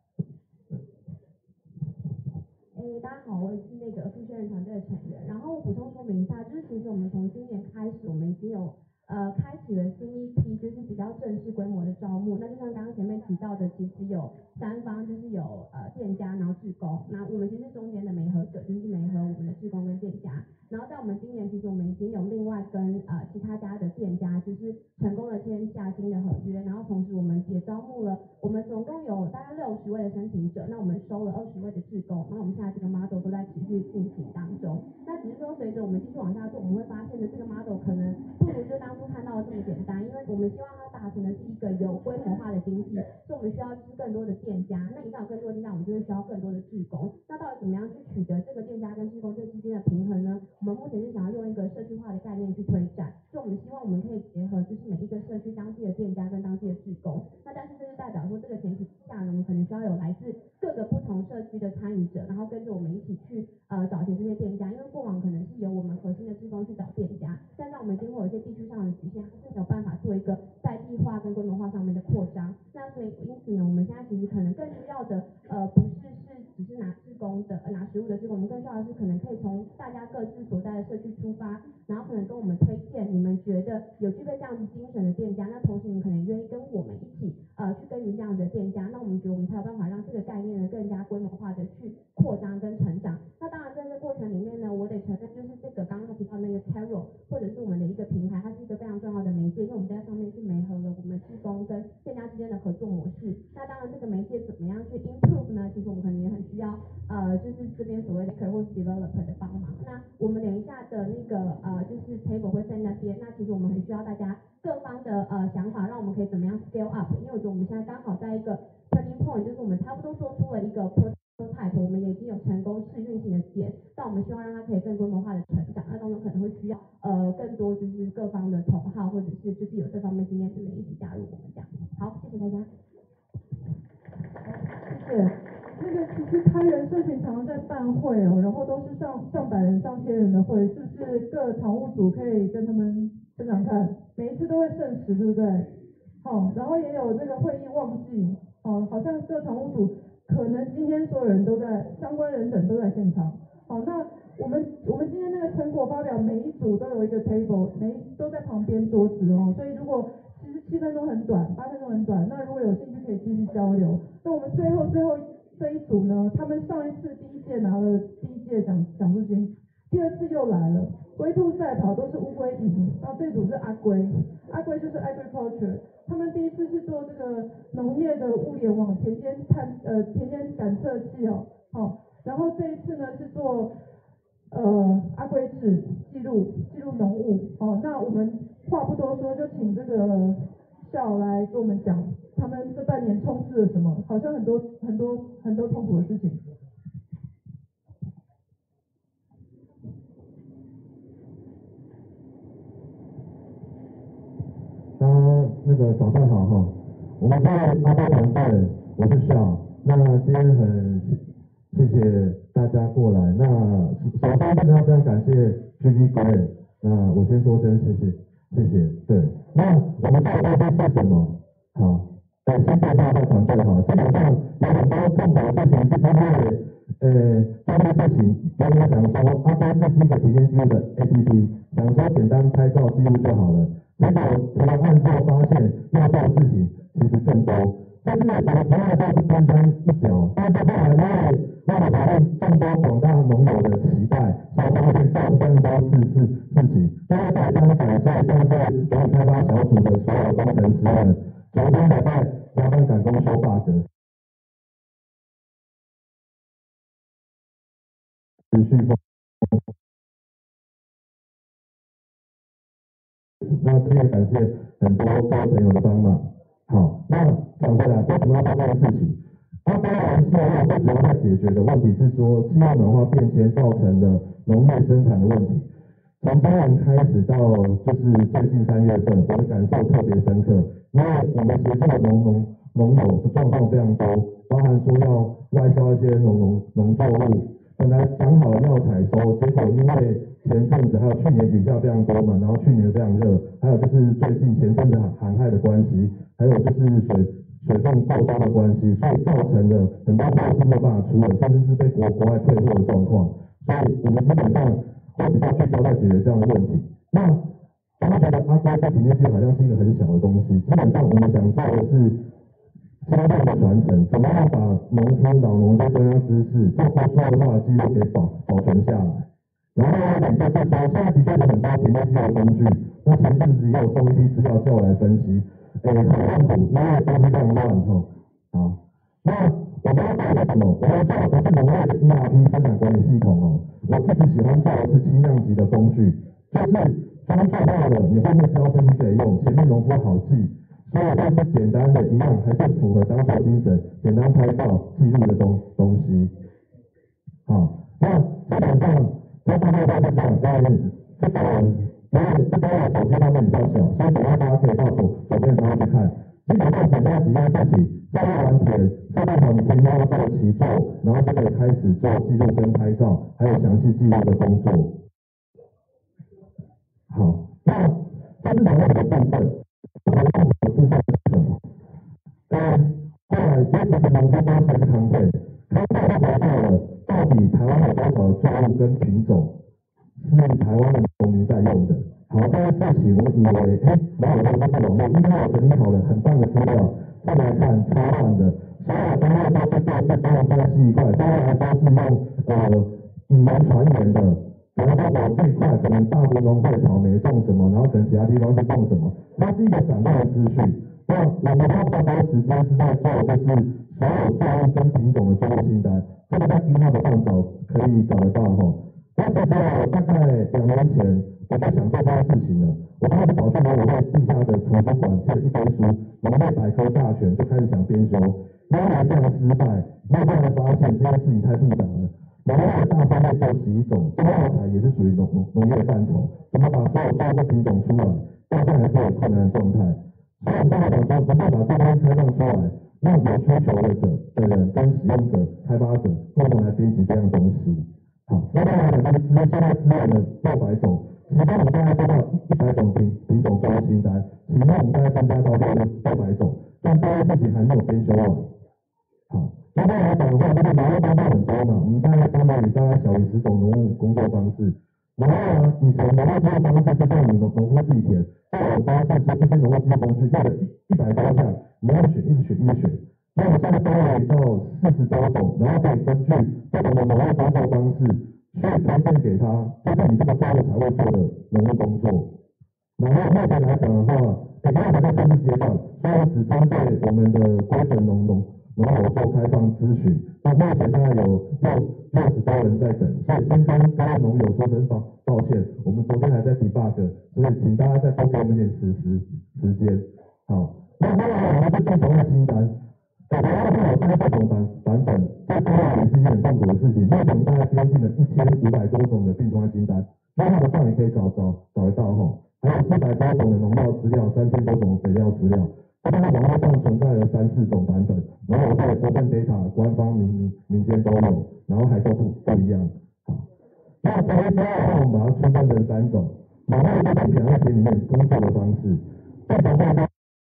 S7: 诶，大家好，我是那个复炫人团队的成员。然后我补充说明一下，就是其实我们从今年开始，我们已经有呃开启了新一批就是比较正式规模的招募。那就像刚刚前面提到的，其实有三方，就是有呃店家，然后志工。那我们其实中间的媒合者，就是媒合我们的志工跟店家。然后在我们今年，其实我们已经有另外跟呃其他家的店家，就是成功的签下新的合约。然后同时我们也招募了，我们总共有大概六十位的申请者，那我们收了二十位的志工。那我们现在这个 model 都在持续进行当中。那只是说随着我们继续往下做，我们会发现的这个 model 可能不如就当初看到的这么简单，因为我们希望它达成的是一个有规模化的经济，所以我们需要就是更多的店家。那一旦有更多的店家，我们就会需要更多的志工。那到底怎么样去取得这个店家跟志工这之间的平衡呢？我们目前是想要用一个社区化的概念去推展，就我们希望我们可以结合就是每一个社区当地的店家跟当地的志工。那但是这就代表说这个前提下呢，我们可能需要有来自各个不同社区的参与者，然后跟着我们一起去呃找寻这些店家。因为过往可能是由我们核心的志工去找店家，但是我们一定会有一些地区上的局限，它是没有办法做一个在地化跟规模化上面的扩张。那所以因此呢，我们现在其实可能更需要的呃不是是只是拿志工的、呃、拿食物的志工，我们更需要的是可能可以从大家各自所在的社区出发，然后可能跟我们推荐你们觉得有具备这样子精神的店家，那同时你们可能愿意跟我们一起呃去耕耘这样子的店家，那我们觉得我们才有办法让这个概念呢更加规模化的去扩张跟成长。那当然在这个过程里面呢，我得承认就是这个刚刚提到那个 Carol 或者是我们的一个平台，它是一个非常重要的媒介，因为我们在上面去媒合了我们志工跟店家之间的合作模式。那当然这个媒介怎么样去 improve 呢？其实我们可能也很需要呃就是这边所谓的 creator 或是 developer 的帮忙。那我们等一下的那个呃就是 table 会在那边，那其实我们很需要大家各方的呃想法，让我们可以怎么样 scale up。因为我觉得我们现在刚好在一个 turning point， 就是我们差不多做出了一个 prototype， 我们也已经有成功试运行的点，但我们希望让它可以更规模化的成长。那当中可能会需要呃更多就是各方的同好，或者是就是有这方面经验的人一起加入我们这样。好，谢谢大家。
S3: 谢谢。那个其实开源社群常常在办会哦，然后都是上上百人、上千人的会，是不是各场务组可以跟他们分享看？每一次都会剩时，对不对？好、哦，然后也有这个会议旺季，哦，好像各场务组可能今天所有人都在，相关人等都在现场。好，那我们我们今天那个成果发表，每一组都有一个 table， 每都在旁边桌子哦，所以如果其实七分钟很短，八分钟很短，那如果有兴趣可以继续交流。那我们最后最后这一组呢，他们上一次第一届拿了第一届奖奖助金，第二次又来了， 龟兔赛跑都是乌龟赢，然后这组是阿龟，阿龟就是 agriculture， 他们第一次是做这个农业的物联网田间探呃田间感测器哦，哦，然后这一次呢是做呃阿龟制记录记录农务哦，那我们话不多说，就请这个笑来跟我们讲他们这半年冲刺了什么，好像很多很多很多痛苦的事情。
S1: 大家那个早上好哈，我们在阿波团队，我是笑。那今天很谢谢大家过来。那首先真的要非常感谢 G V Grant， 那我先说声谢谢，谢谢。对，那我们做的东西是什么？好，呃，先介绍一下团队哈。基本上有很多痛苦的事情是因为呃这件事情，有人想说阿波这是一个体验记录的 A P P， 想说简单拍照记录就好了。结果除了按照发现要做的事情其实更多，但是我们从来都是冰山一角，但是后来因为为了讨论更多广大农友的期待，所以才会做更多事事事情。因为大家感谢像是农业开发小组的所有工程师们，昨天还在加班赶工修 bug， 持续丰。那这也感谢很多各位朋友的帮忙。好，那讲回来，为什么要做这件事情？那当然，现在最主要在解决的问题是说，气候暖化变迁造成的农业生产的问题。从今年开始到就是最近三月份，我的感受特别深刻，因为我们协助的农农农友的状况非常多，包含说要外销一些农农农作物，本来讲好了要采收，结果因为前阵子还有去年雨下非常多嘛，然后去年非常热，还有就是最近前阵子寒害的关系，还有就是水水分过多的关系，所以造成了很多货是没有办法出的，甚至是被国国外退货的状况。所以我们基本上会比较聚焦在解决这样的问题。那大家觉得阿龟在体验记录好像是一个很小的东西，基本上我们想做的是经验的传承，怎么样把农夫老农这中央知识做过说的话记录给保保存下来。然后另外一点就是说，现在的确有很多田间记录的工具，那前阵子也有送一批资料叫我来分析，诶，很痛苦，因为东西非常乱哈。好，那我们要做的是什么？我们做的不是农业的 E R P 生产管理系统哦，我一直喜欢做的是轻量级的工具，就是当做到了，你后面是要分析给用，前面农夫好记，所以这是简单的一样，还是符合当初精神，简单拍照记录的东东西。好，那基本上。那大概都是这样，但是这个因为这个手机画面比较小，所以等下大家可以到左左边然后去看。基本上简单几件事情，照完田，设定好你今天要做的期做，然后就可以开始做记录跟拍照，还有详细记录的工作。好，那这是农业的部分，农业的部分是什么？呃，后来这其实农夫当时是康配，康配他得到了。到底台湾有多少作物跟品种是台湾的农民在用的？好，这件事情我以为，哎，哪有这么多农业？应该有整理好了很棒的资料，再来看超乱的，所有东西都是做最多用最细一块，相对来说是用呃以言传言的。比如说我这一块可能大湖农会草莓种什么，然后可能其他地方是种什么，它是一个散乱的资讯。那我们花比较多时间是在做就是所有作物跟品种的作物清单。这个在 GitHub 上找可以找得到哈。那其实我大概两年前我就想做这件事情了，我当时跑去农委会地下的图书馆借了一堆书，农业百科大全，就开始想编修。因为这样的失败，慢慢的发现这件事情太复杂了。农业的大方向就十一种，这个药材也是属于农农农业范畴，怎么把所有作物品种出来，到现在还是有困难的状态。所以我当时想说，怎么把这东西开放出来？让有需求的者的人跟使用者、开发者共同来编辑这样东西。好，那当然很多资现在资源的六百种，其中我们现在做到一百种品品种作物清单，其中我们现在增加到六六百种，但这件事情还没有编修完。好，那当然讲的话，就是农业工作很多嘛，我们大概相当于大概小于十种农务工作方式。然后呢，以前农业工作方式是让你农农夫自己填，但我方式是这些农业技术工具用了一一百多项，你要选一直选一直选。那我现在分为到四十多种，然后可以根据不同的农业工作方式去推荐给他，就是你这个作物才会做的农务工作。然后目前来讲的话，因为还在测试阶段，所以只针对我们的规整农农农友做开放咨询。那目前大概有六六十多人在等，所以先跟各位农友说声抱抱歉，我们昨天还在 debug， 所以请大家再多给我们点时时时间。好，那另外我们是病虫害清单。我们要有三四种版版本，这当然也是一件很痛苦的事情。目前我们大概编进了一千五百多种的病虫害清单，那网上也可以找找找得到哈。还有四百多种的农药资料，三千多种的肥料资料，大概网络上存在了三四种版本，然后我在 Open Data 官方民民民间都有，然后还都不不一样。好，那这些资料我们把它区分成三种，然后就是平常在田里面工作的方式，病虫害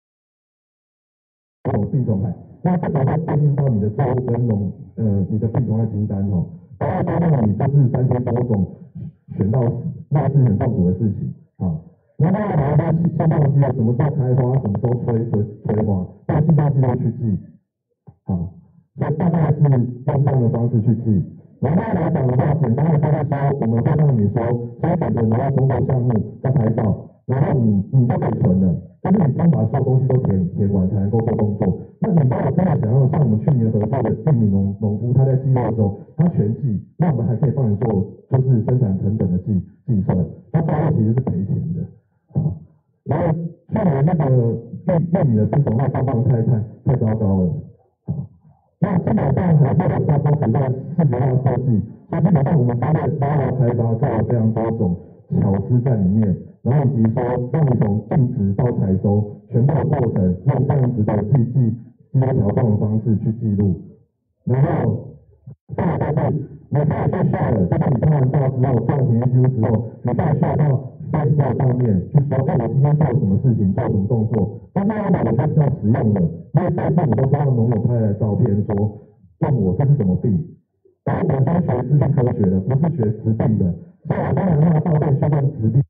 S1: 这种病虫害。那这个会对应到你的作物跟农呃你的病虫害清单哦，包括说那你就是三千多种选到死，那是很痛苦的事情。好，然后还有就是信号机什么时候开花，什么时候催催催花，这个信号机都去记。好，所以大概是用这样的方式去记。然后来讲的话，简单的就是说，我们会让你说先选择农业工作项目，再拍照，然后你你就可以存了。但是你不用把所有东西都填填完才能够做动作。那你如果真的想要像我们去年合作的玉米农农夫，他在记录的时候，他全记，那我们还可以帮你做就是生产成本的计计算，那最后其实是赔钱的。好，然后去年那个玉玉米的病虫害状况太太太糟糕了。好，那基本上还是有大风可在视觉化设计，所以基本上我们针对包劳开发做了非常多种巧思在里面。然后以及说，让你从定植到采收全部的过程，用这样子的记记记录条状的方式去记录。然后再来就是你可以去 share， 就是你拍完照之后，做完田野记录之后，你可以 share 到 Facebook 上面去说，哎，我今天做了什么事情，做了什么动作。那那样子我觉得比较实用的，因为最近我都收到农友拍来的照片说，问我这是什么病。然后我是学资讯科学的，不是学疾病的，所以我当然拿照片去问疾病。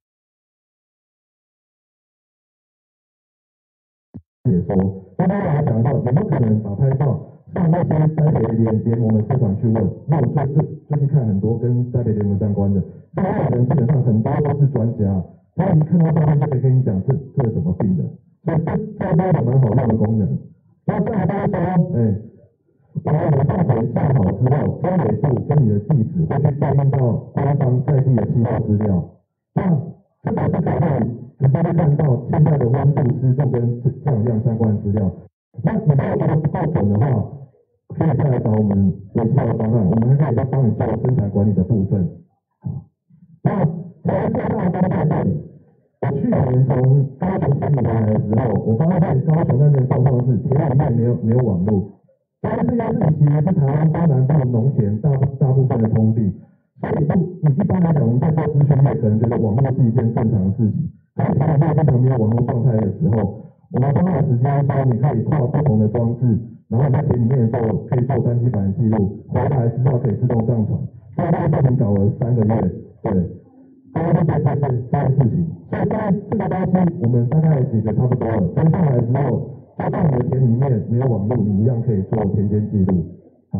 S1: 解说，那当然来讲到有没有可能把拍照上那些栽培联联盟的社团去问？因为我最最最近看很多跟栽培联盟相关的，这些人基本上很多都是专家，他一看到照片就可以跟你讲这这是什么病的，所以这这都有蛮好用的功能。那再来就是说，哎，我们的范围架好之后，经纬度跟你的地址会去对应到官方在地的气候资料，那这个是可以。直接会看到现在的温度、湿度跟降量相关的资料。那你如果觉得不够准的话，可以再来找我们微笑的方案，我们可以再帮你做生产管理的部分。好，那从介绍都在这里。我去年从高雄田里回来的时候，我发现高雄那边的状况是田里面没有没有网络，但是这件事情其实是台湾中南部农田大大部分的通病。所以不，你一般来讲，我们在做资讯业，可能觉得网络是一件正常的事情。在田里面经常没有网络状态的时候，我们花了时间说，你可以跨不同的装置，然后在田里面做可以做单机版的记录，回来之后可以自动上传。这个事情搞了三个月，对，都是在这这这件事情。所以在这个东西我们大概解决差不多了。跟上来之后，就算你的田里面没有网络，你一样可以做田间记录。好，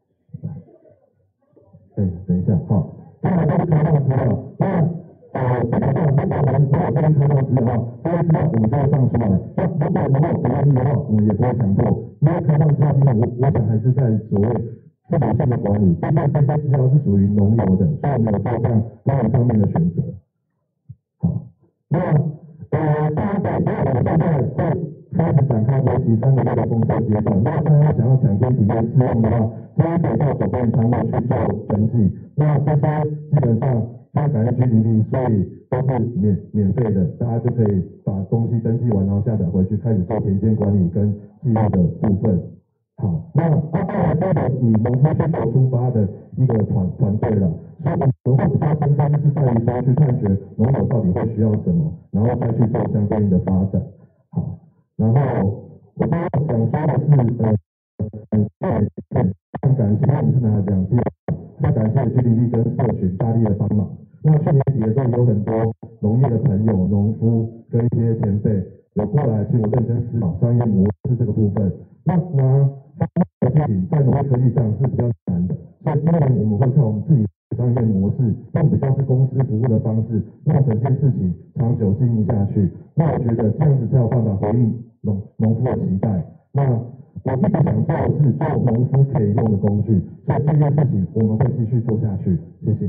S1: 哎，等一下，好，再来就是开放资料。那呃，基本上如果我们如果这边开放资料的话，这些资料我们就会放出来。那如果如果不愿意的话，我们也不会强迫。因为开放资料其实我我想还是在所谓自主性的管理，毕竟这些资料是属于农友的，所以我们有做这样管理上面的选择。好，那呃，大家对，因为我们现在会开始展开为期三个月的封测阶段。如果大家想要抢先体验试用的话，大家可以到左边仓位去做登记。那这些基本上因为感谢 G D P， 所以都是免免费的，大家就可以把东西登记完，然后下载回去，开始做田间管理跟记录的部分。好，那那当然这个以农夫需求出发的一个团团队了，所以我们会比较深耕是在于说去探掘农友到底会需要什么，然后再去做相对应的发展。好，然后我刚刚想说的是，呃，嗯，对，非常感谢，因为我们是拿了两届，非常感谢 G D P 跟社群大力的帮忙。那去年底的时候，有很多农业的朋友、农夫跟一些前辈有过来请我认真思考商业模式这个部分。那拿方面的事情在农业科技上是比较难的，所以今年我们会看我们自己商业模式，用比较是公司服务的方式，让整件事情长久经营下去。那我觉得这样子才有办法回应农农夫的期待。那我一直想做的是做农夫可以用的工具，所以这件事情我们会继续做下去。谢谢。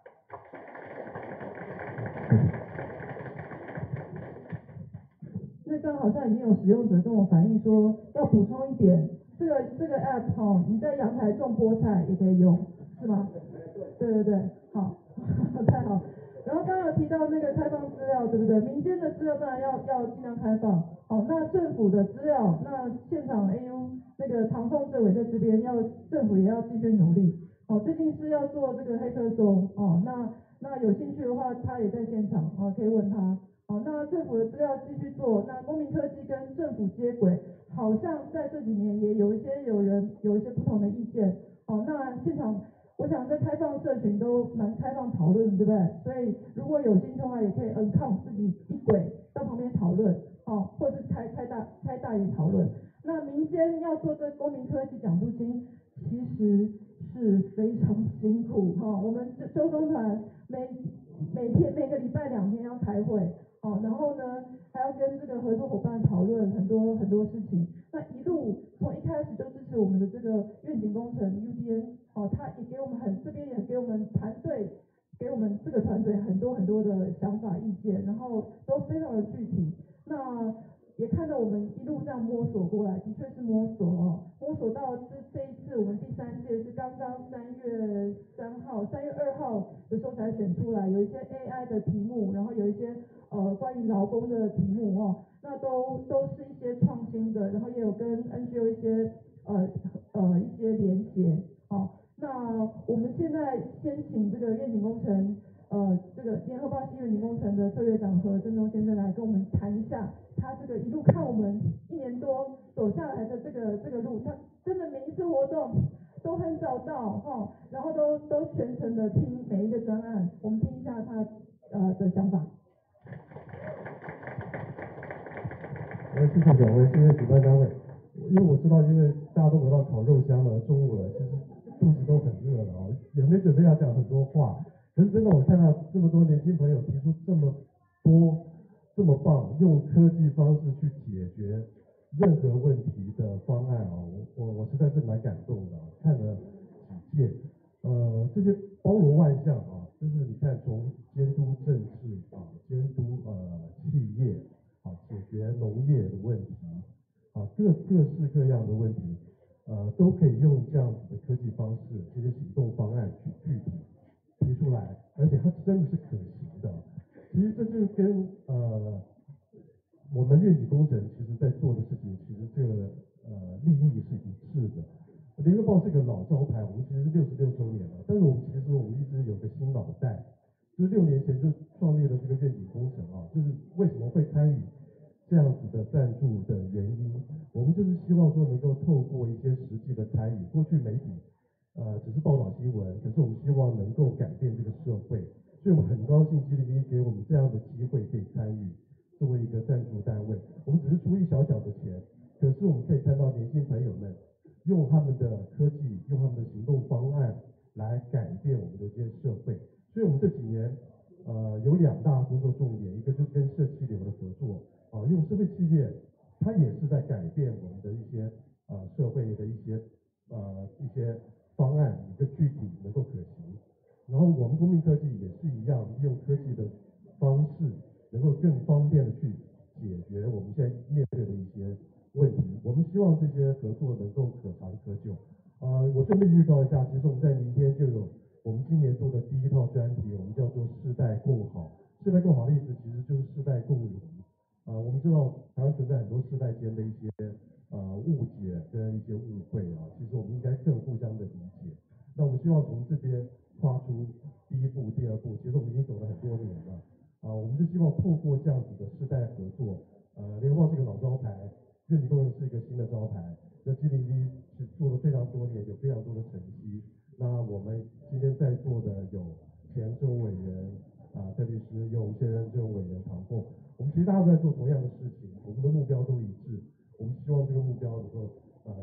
S3: 那刚好像已经有使用者跟我反映说，要补充一点，这个这个 app 哦，你在阳台种菠菜也可以用，是吗？对对对，好，太好。然后刚刚有提到那个开放资料，对不对？民间的资料当然要要尽量开放。好，那政府的资料，那现场 A U 那个唐凤政委在这边要政府也要继续努力。哦，最近是要做这个黑客松，哦，那那有兴趣的话，他也在现场，哦，可以问他。好，那政府的资料继续做，那公民科技跟政府接轨，好像在这几年也有一些有人有一些不同的意见。好，那现场我想在开放社群都蛮开放讨论，对不对？所以如果有兴趣的话，也可以 account 自己一轨到旁边讨论，哦，或者是开开大开大一讨论。那民间要做这公民科技奖助金，其实是非常辛苦哈、哦。我们修中团每每天每个礼拜两天要开会。哦，然后呢，还要跟这个合作伙伴讨论很多很多事情。那一路从一开始就支持我们的这个愿景工程 U D N， 哦，他也给我们很这边也给我们团队，给我们这个团队很多很多的想法意见，然后都非常的具体。那也看到我们一路这样摸索过来，的确是摸索哦，摸索到这这一次我们第三届是刚刚三月三号、三月二号的时候才选出来，有一些 A I 的题目，然后有一些呃关于劳工的题目哦，那都都是一些创新的，然后也有跟 N G O 一些呃呃一些连结哦。那我们现在先请这个愿景工程。呃，这个联合报新愿景工程的策略长何振中先生来跟我们谈一下，他这个一路看我们一年多走下来的这个这个路，他真的每一次活动都很早到哈、哦，然后都都全程的听每一个专案，我们听一下他呃的想法。
S6: 呃，谢谢两位，谢谢主办单位。因为我知道，因为大家都回到烤肉香了，中午了，其实肚子都很饿了啊，也没准备要讲很多话。可是真的，我看到这么多年轻朋友提出这么多这么棒，用科技方式去解决任何问题的方案啊，我我我实在是蛮感动的啊。看了几届，呃，这些包罗万象啊，就是你看从监督政治啊，监督呃企业啊，解决农业的问题啊，各各式各样的问题，呃，都可以用这样子的科技方式，这些行动方案去具体提出来，而且它真的是可行的。其实这就跟呃我们愿景工程其实在做的事情，其实这个呃利益是一致的。联合报是个老招牌，我们其实六十六周年了，但是我们其实我们一直有个新脑袋，就是六年前就创立了这个愿景工程啊，就是为什么会参与这样子的赞助的原因，我们就是希望说能够透过一些实际的参与，过去媒体呃只是报道新闻，可是我们希望能够改变这个社会，所以我们很高兴 G D V 给我们这样的机会可以参与，作为一个赞助单位，我们只是出一小小的钱，可是我们可以看到年轻朋友们用他们的科技，用他们的行动方案来改变我们的这些社会，所以我们这几年呃有两大工作重点，一个就是跟社企流的合作啊，用社会企业，它也是在改变我们的一些呃社会的一些呃一些方案，一个具体能够可行。然后我们公民科技也是一样，用科技的方式，能够更方便的去解决我们现在面对的一些问题。我们希望这些合作能够可长可久。呃，我顺便预告一下，其实我们在明天就有我们今年做的第一套专题，我们叫做世代共好。世代共好的意思其实就是世代共赢。呃，我们知道台湾存在很多世代间的一些呃误解跟一些误会啊，其实我们应该更互相的理解。那我们希望从这边跨出第一步、第二步，其实我们已经走了很多年了啊，我们就希望透过这样子的世代合作，呃，联合报是个老招牌，愿景工程是一个新的招牌，那 G 零 V 是做了非常多年，有非常多的成绩。那我们今天在座的有前政务委员啊、蔡律师，有我们现任政务委员唐凤，我们其实大家都在做同样的事情，我们的目标都一致，我们希望这个目标能够呃。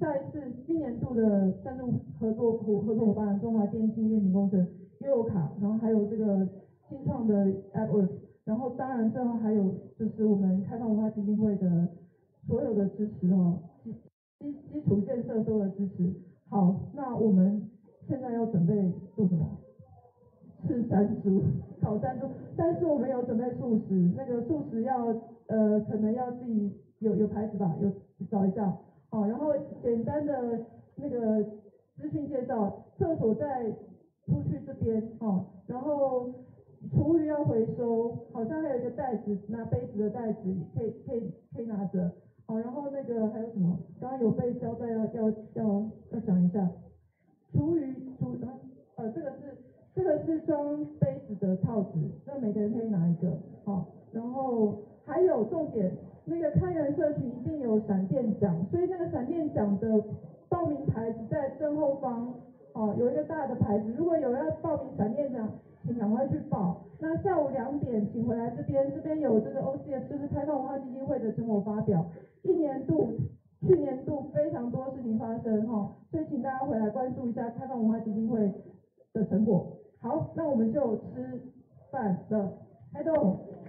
S3: 下一次今年度的赞助合作伙合作伙伴中华电信、愿景工程、悠游卡，然后还有这个新创的 AppWorks， 然后当然最后还有就是我们开放文化基金会的所有的支持哦，基基基础建设所有的支持。好，那我们现在要准备做什么？吃山猪，烤山猪，但是我们有准备素食，那个素食要呃可能要自己有有牌子吧，有找一下，好，然后简单的那个资讯介绍，厕所在出去这边哦，然后厨余要回收，好像还有一个袋子，拿杯子的袋子可以可以可以拿着，好，然后那个还有什么？刚刚有被交代要要要要讲一下，厨余厨啊呃这个是。这个是装杯子的套子，那每个人可以拿一个，好，然后还有重点，那个开源社群一定有闪电奖，所以那个闪电奖的报名牌子在正后方，哦，有一个大的牌子，如果有要报名闪电奖，请赶快去报。那下午两点请回来这边，这边有这个 O C F， 就是开放文化基金会的成果发表，一年度。去年度非常多事情发生哈，所以请大家回来关注一下开放文化基金会的成果。好，那我们就吃饭了，开动。